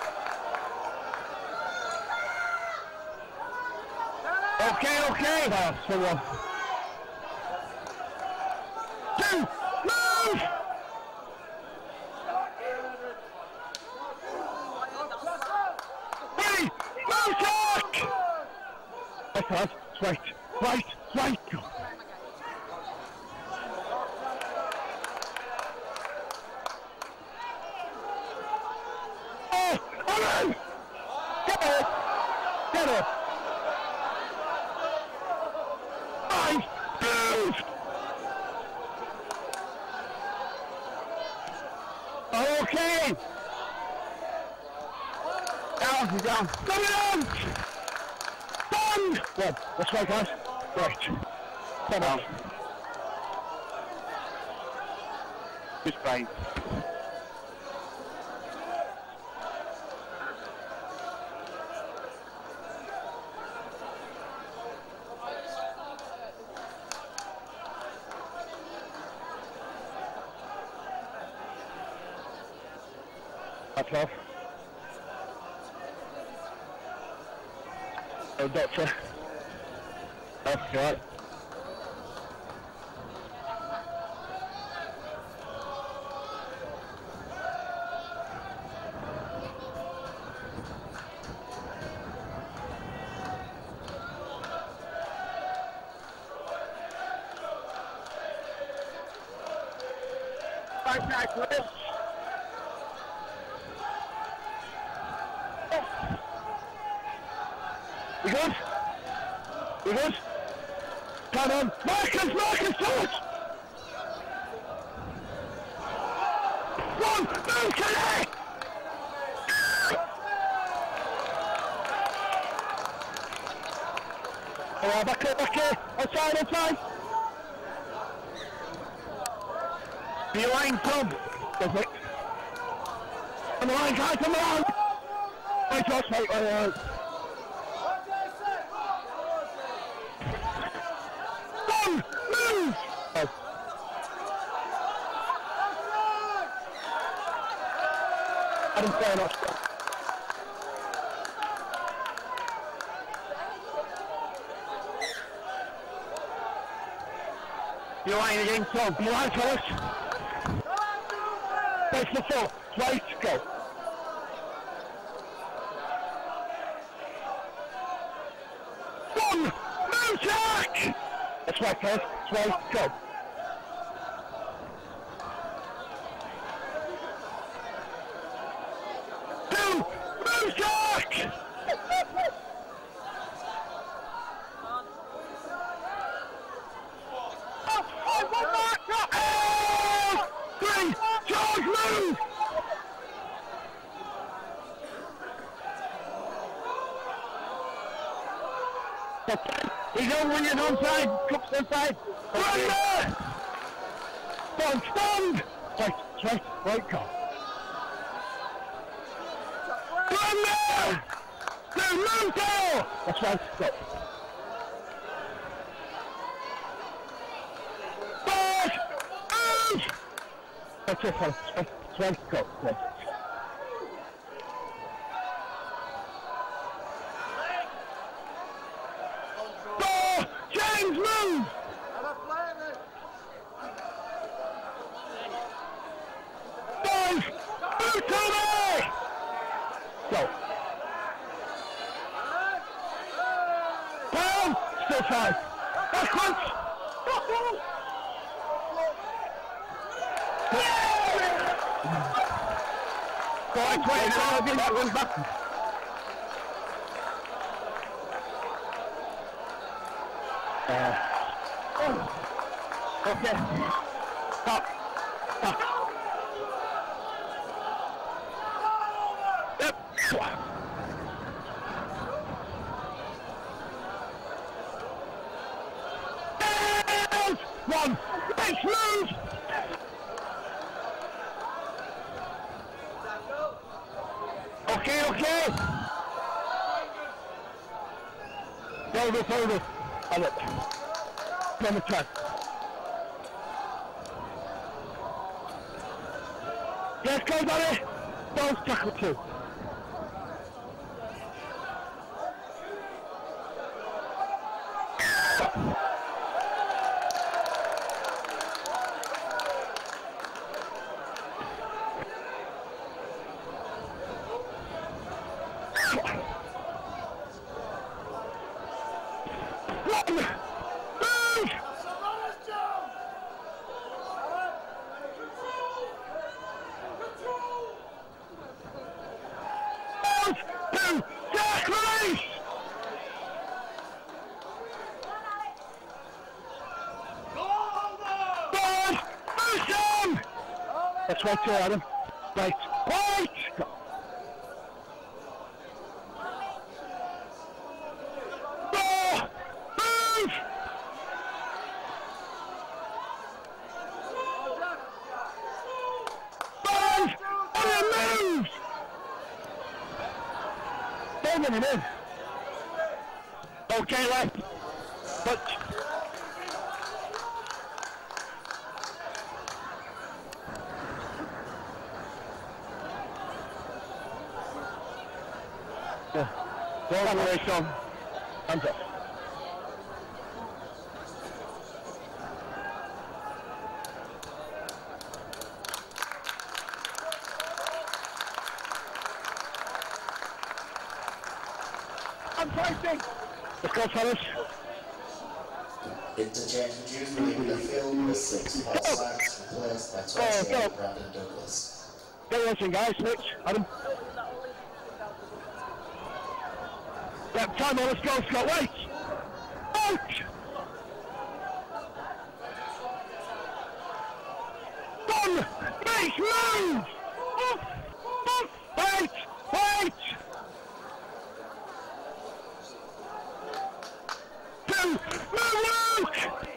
Okay, okay. Now, so one. Two, move! Three, move, Jack! That's right, right, right, right. Oh, on! Get up! Get up! Okay. Down, he's down. Come on! Done! One. That's right, guys. Right. Come on. Just fine. That's off. Oh, doctor. That's right. Thanks, nice, Chris. You good? You good? Come on. Marcus, Marcus, touch! One, move, Kelly! Alright, back here, back here. Outside, outside. Be your line, Tom. Perfect. On the line, guys, on the line. Wait, Josh, mate, wait, wait. Move! Oh. Adam's going up. You're lying again, Tom. You're lying for us. Face the four. Right, go. One! Move, Jack! That's right, guys. That's right, go. Two! Move, Jack! Oh, oh, one back! Oh! Three! George, move! He's over when you're onside, Crookes inside. Run there! Stand, stand! Right, right, right, go. Run there! No, move there! That's right, go. Back! Out! That's it, fellas. That's right, go. Right. James, move! Five! Move, Toby! Go. Down! Still five. Backwards! forty twenty, now I'll give that one back. Uh, oh. Okay. Stop. Stop. Yep. One. Nice move. Okay, okay. Hold it, hold it. Hold it. Come on, track. Yes, go, Danny. Don't tackle two. That's right, too, Adam. Right. Right! Go! Move! Move! And moves! Don't get him in. Okay, left. But... Well done, Rachel. Hands up. I'm fighting. Let's go, fellas. Interchange for Dewsbury in the field with six. Paul Sykes replaced by twenty-eight. Brandon Douglas. Get watching, guys. Mitch, Adam. That time on, let's go, Scott, wait! Out! One! Nice move! Up! Up! Wait! Wait! Two! Move, Luke!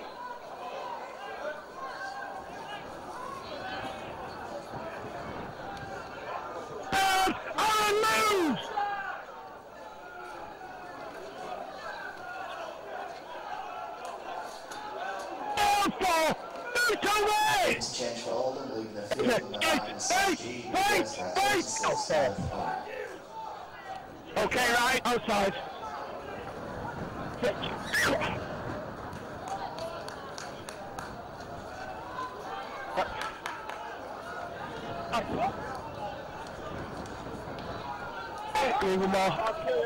And Aaron moves! Interchange for Oldham, leaving the field number nine, Wait! Wait! Wait! Okay. Okay, right, outside. Even more.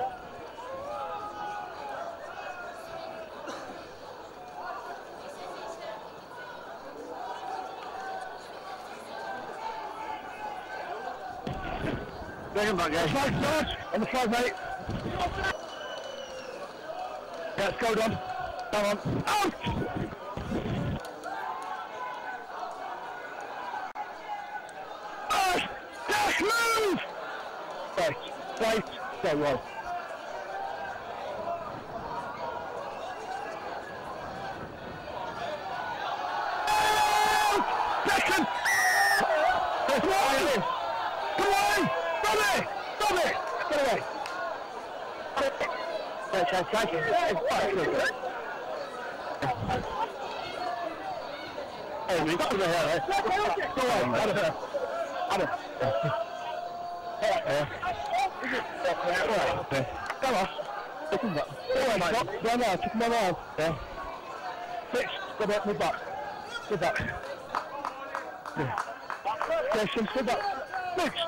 Bring him back, guys. Five, George! On the five, mate. Yeah, let's go, Dom. Come on. Out! Oh! Dash, move! Right, right, go well. Second! Come on! Come on! Stop it! Stop it! Get away! That's outside you. Hey, we got over here, right? Go on, out of here. Out of here. Come on. Listen back. Go on, mate. Go on now, come on now. Yeah. Six, go back, move back. Move back. Yeah. Jason, sit back. Six.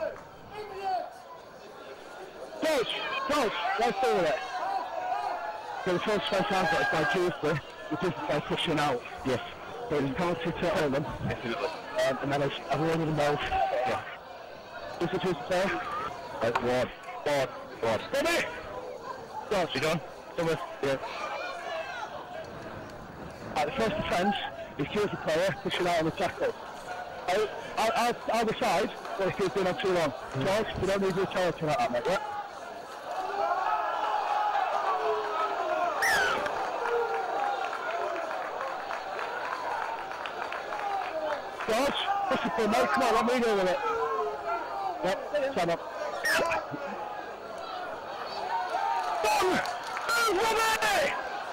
Coach, coach, let's do with it. So the first space I've got is by Dewsbury, which is by pushing out. Yes. So there's a penalty to Oldham. Definitely. Um, and then there's a run of the mouth. Yeah. This is his play. Right, Ward. Ward. Ward. Ready? George. You done? Done with? Yeah. At the first defence, he kills the player, pushing out on the tackle. Out, out, out, either side, but if he's been on too long. George, you don't need to tell to that, mate, yeah? George, discipline, mate, come on, let me deal with it. Yep, stand up. One! Move, Robbie!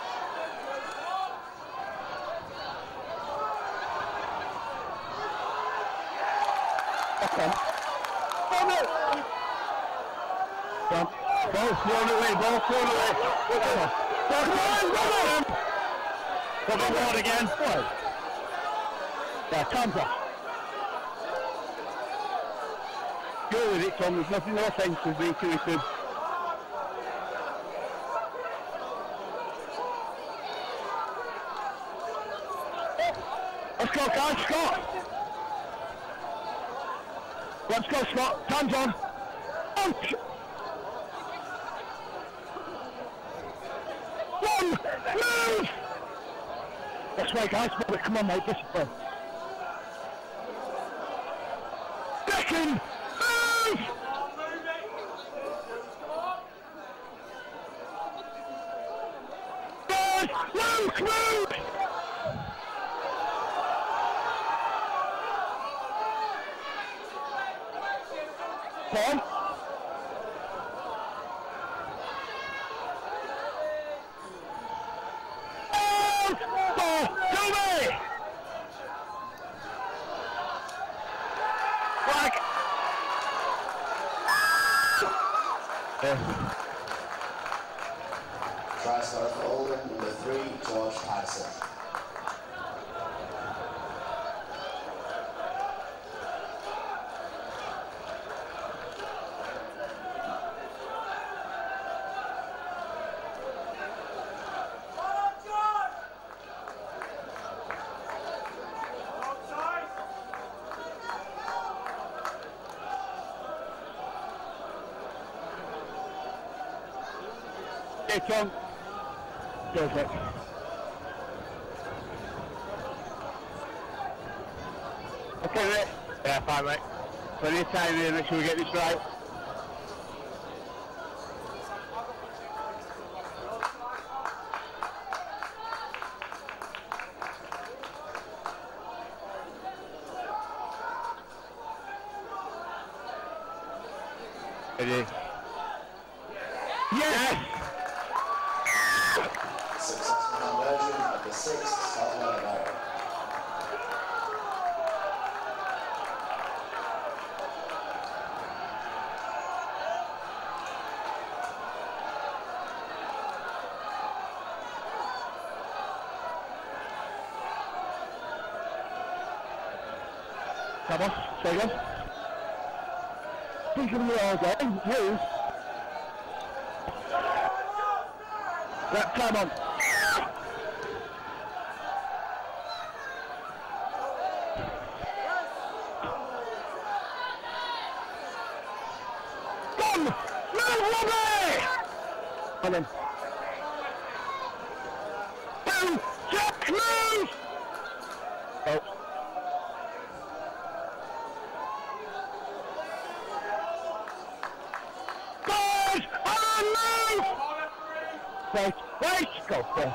Okay. Robbie! Come. Ball thrown away, ball thrown away. Come on. Come on, Robbie! Robbie Ward again. Right. Yeah, time's off. Go with it, Tom. There's nothing no offence with being too soon. Let's go, guys, Scott! Let's go, Scott. Time's on. Out! One! Move! That's right, guys. Come on, mate. Discipline. Second! Move! Guys, Luke, move! Come on. Out! Ball! Toby! Flag! Yeah. Try start for Oldham, number three, Josh Guzdek. Hey, Tom. Go for it. Okay, mate. Yeah, fine, mate. Plenty of time here, make sure we get this right. Ready? Yes! Successful conversion of the sixth Scotland America. Come on, stay on. Think of the all game, move. Right, time on. Done! Move, Robbie! And then. Two, Jack, move! Oh. Guys, and move! Wait, wait, go for it.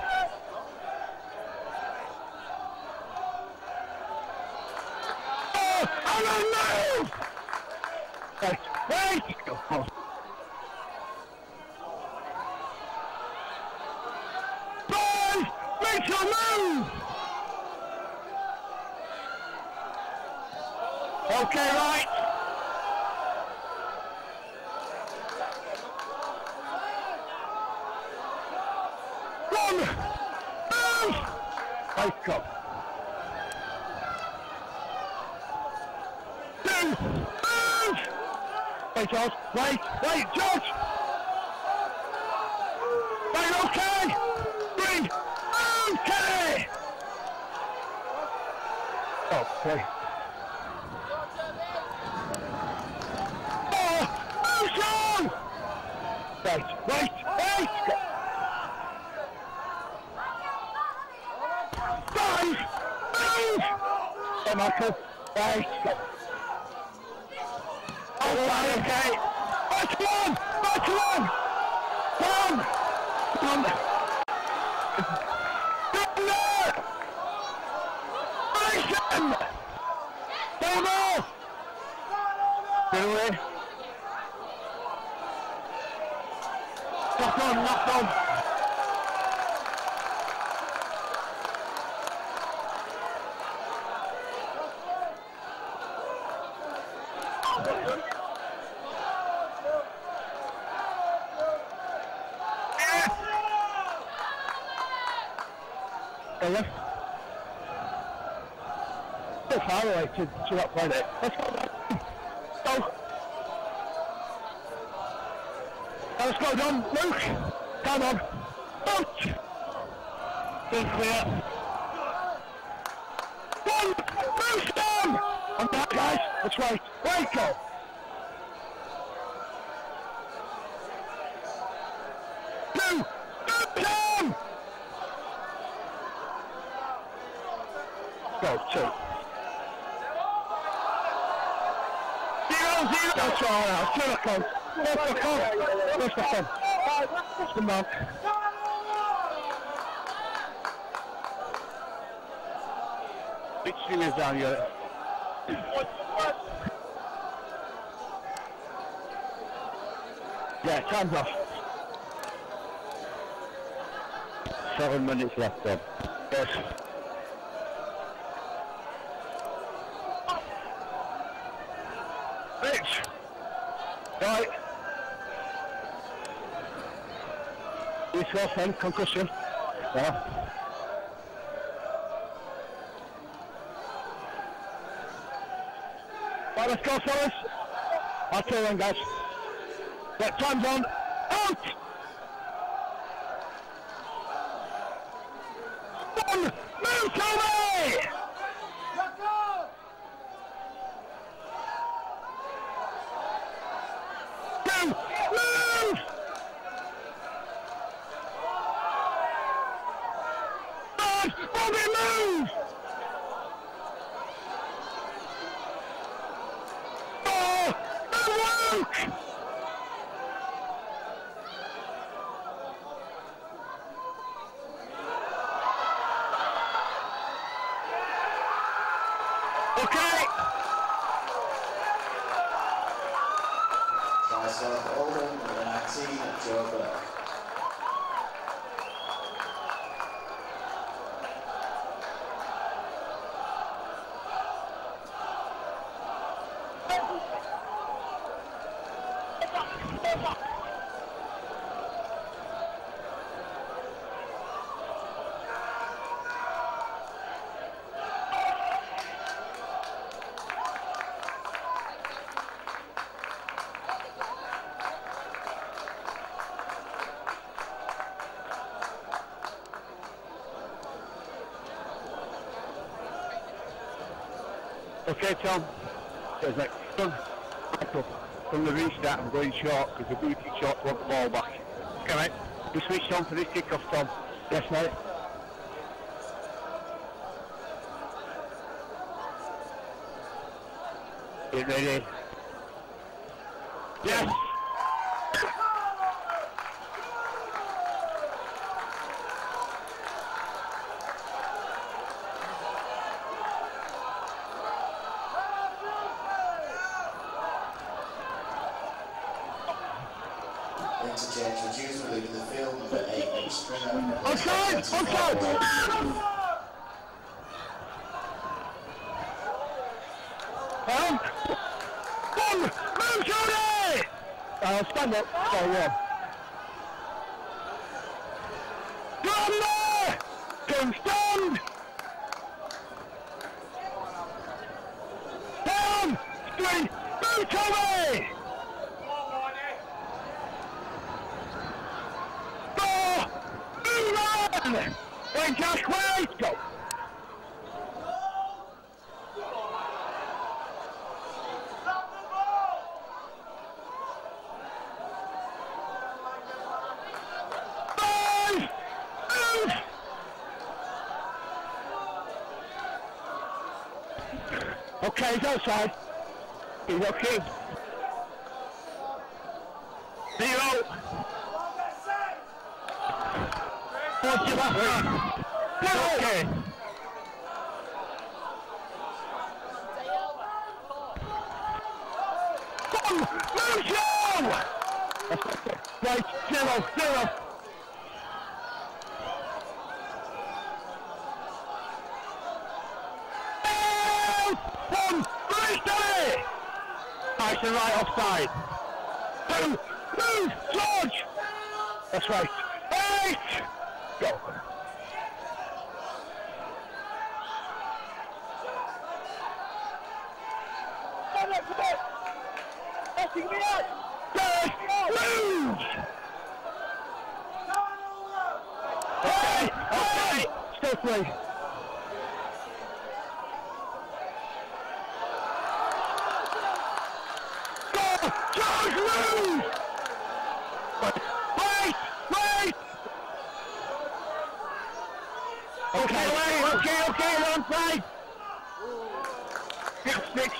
Oh, and then move! Wait, wait, go for it. Boys, make your move! Okay, right. One, move! Right, go. Two, move! Wait, George, wait, wait, George! Wait, okay! Three, okay! Oh, boy. Wait, wait, wait! Five! Move! Hey, Michael. Wait. Oh, right, okay. Back one! Back one! One! One! Down there! Jason! Down there! Get away. Knock on, knock on. Yeah. So far away to, to not play it. Let's go. Go. Let's go, Dom. Luke. Come on. Punch. Big clear. One. Move, Dom. On that, guys. Let's wait. Wait, go. Two. Two, Dom. Go, two. Zero, zero. That's all right. Two o'clock. Where's the con? Where's the con? Where's the man? Mitch Stringer's down here. Yeah, time's off. Seven minutes left then. Yes. Mitch! Right. This off then, concussion. Yeah. Right, let's go, fellas. I'll tell you then, guys. Yeah, time's on. Out! One! Move, Toby! Two! Move! Third! Bobby, move! Four! Move, Luke! Okay. Tries off Oldham, number nineteen, Jode. Okay, Tom. There's like from, from the restart, I'm going short because the booty short want the ball back. Okay, mate. We switched on for this kick-off, Tom. Yes, mate. Get ready. Yes. Interchange for Dewsbury leaving the field, number eight, Mitch Stringer. Onside! Onside! Um, one! Move, Jode! Uh, stand up. Oh, yeah. Get on there! Don't stand! Down! Three! Move, Toby! Wait, Josh, wait! Go! Okay, he's outside. He's okay. Zero. What's your last one? Okay. Come! Move show! Right, zero, zero. One, three, nice and right offside. Two, move, George! That's right. Eight! Go. Come on, come on! That's it, get out! Move! Okay, okay! Still free. George, move! Wait! Wait! Okay, wait, okay, okay, we're on side! Six, six.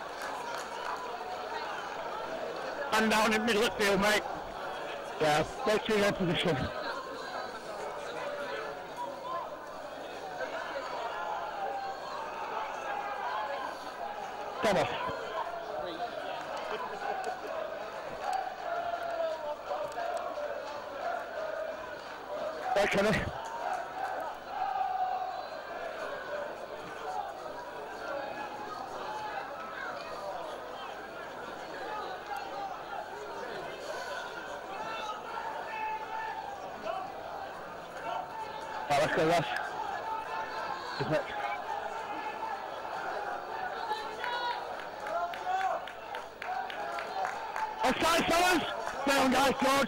And down in the middle of the field, mate. Yeah, let's see their position. Come on. Right, Kenny. Right, let's go, Russ. Isn't it? Offside, fellas! Down, guys, George.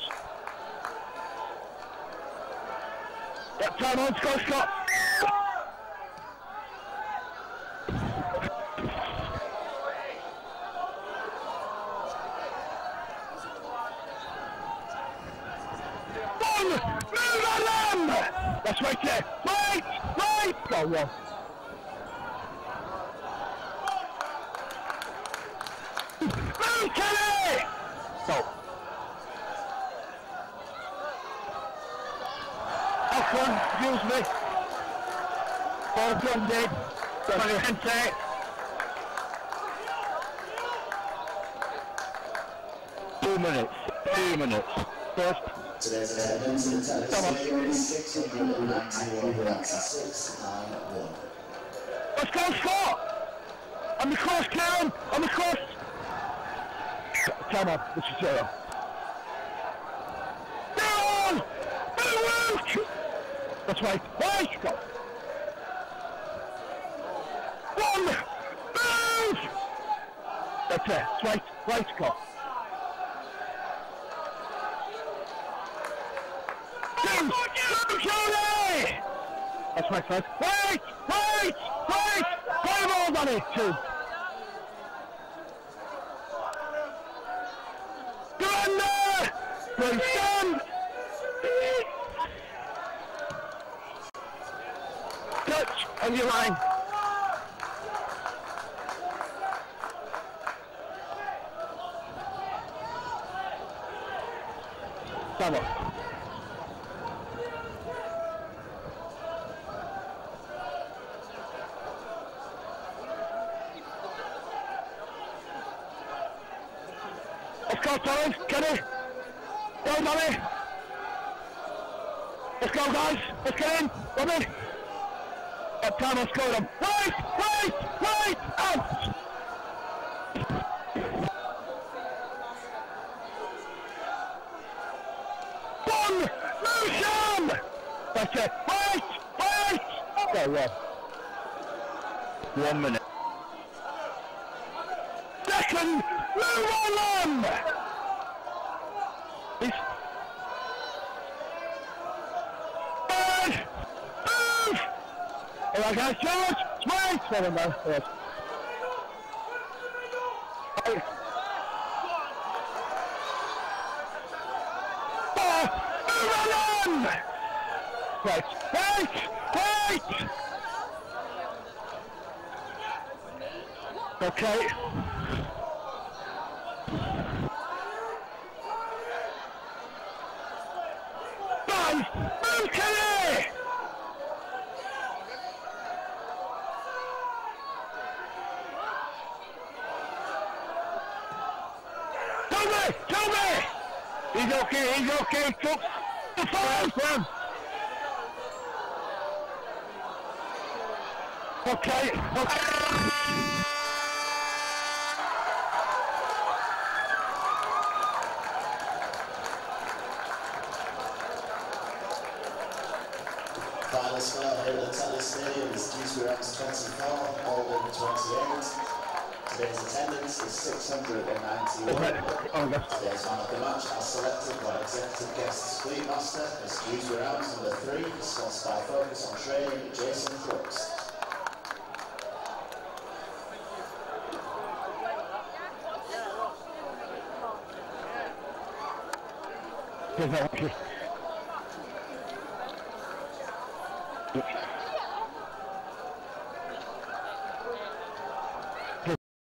Yep, time on, Scott, Scott. One! Move on them! That's right there. Right! Right! Go, one. Move, Kelly! Go. One, Dewsbury. Ball done dead. twenty. Two minutes. Two minutes. First. Today's attendance in the Tetley is six hundred ninety-one. That's a six nine one. Let's go, Scott! On the cross, Karen! On the cross! Time on, this is zero. Down! Move! That's right. Right, go. One, move. That's it. Right, right, go. Two, move, Jode. That's right, right. Right, right, right. Five balls on it. Two. Go under. Great stand. Touch on your line. Come on. Let's go, Tommy. Kenny. Go, Tommy. Let's go, guys. Let's get in. Robbie. That time I scored him. Right, right, right, out! One, motion! That's it. Right, right! Go, Rob. One minute. Second, move on them! He's... Third, move! All right, guys, George, smile! Seven now, yes. Eight. Four, move on them! Right, right, right! Okay. Bang! Bang, Kelly! Toby! Toby! He's okay, he's okay, Crookes. The fire! Run! Okay, okay. Final score here at the Tetley Stadium is Dewsbury Rams twenty-four, Oldham twenty-eight. Today's attendance is six hundred ninety-one. Today's man of the match, as selected by Executive Guests Fleetmaster, is Dewsbury Rams number three, sponsored by Focus on Training, Jason Crookes. There's no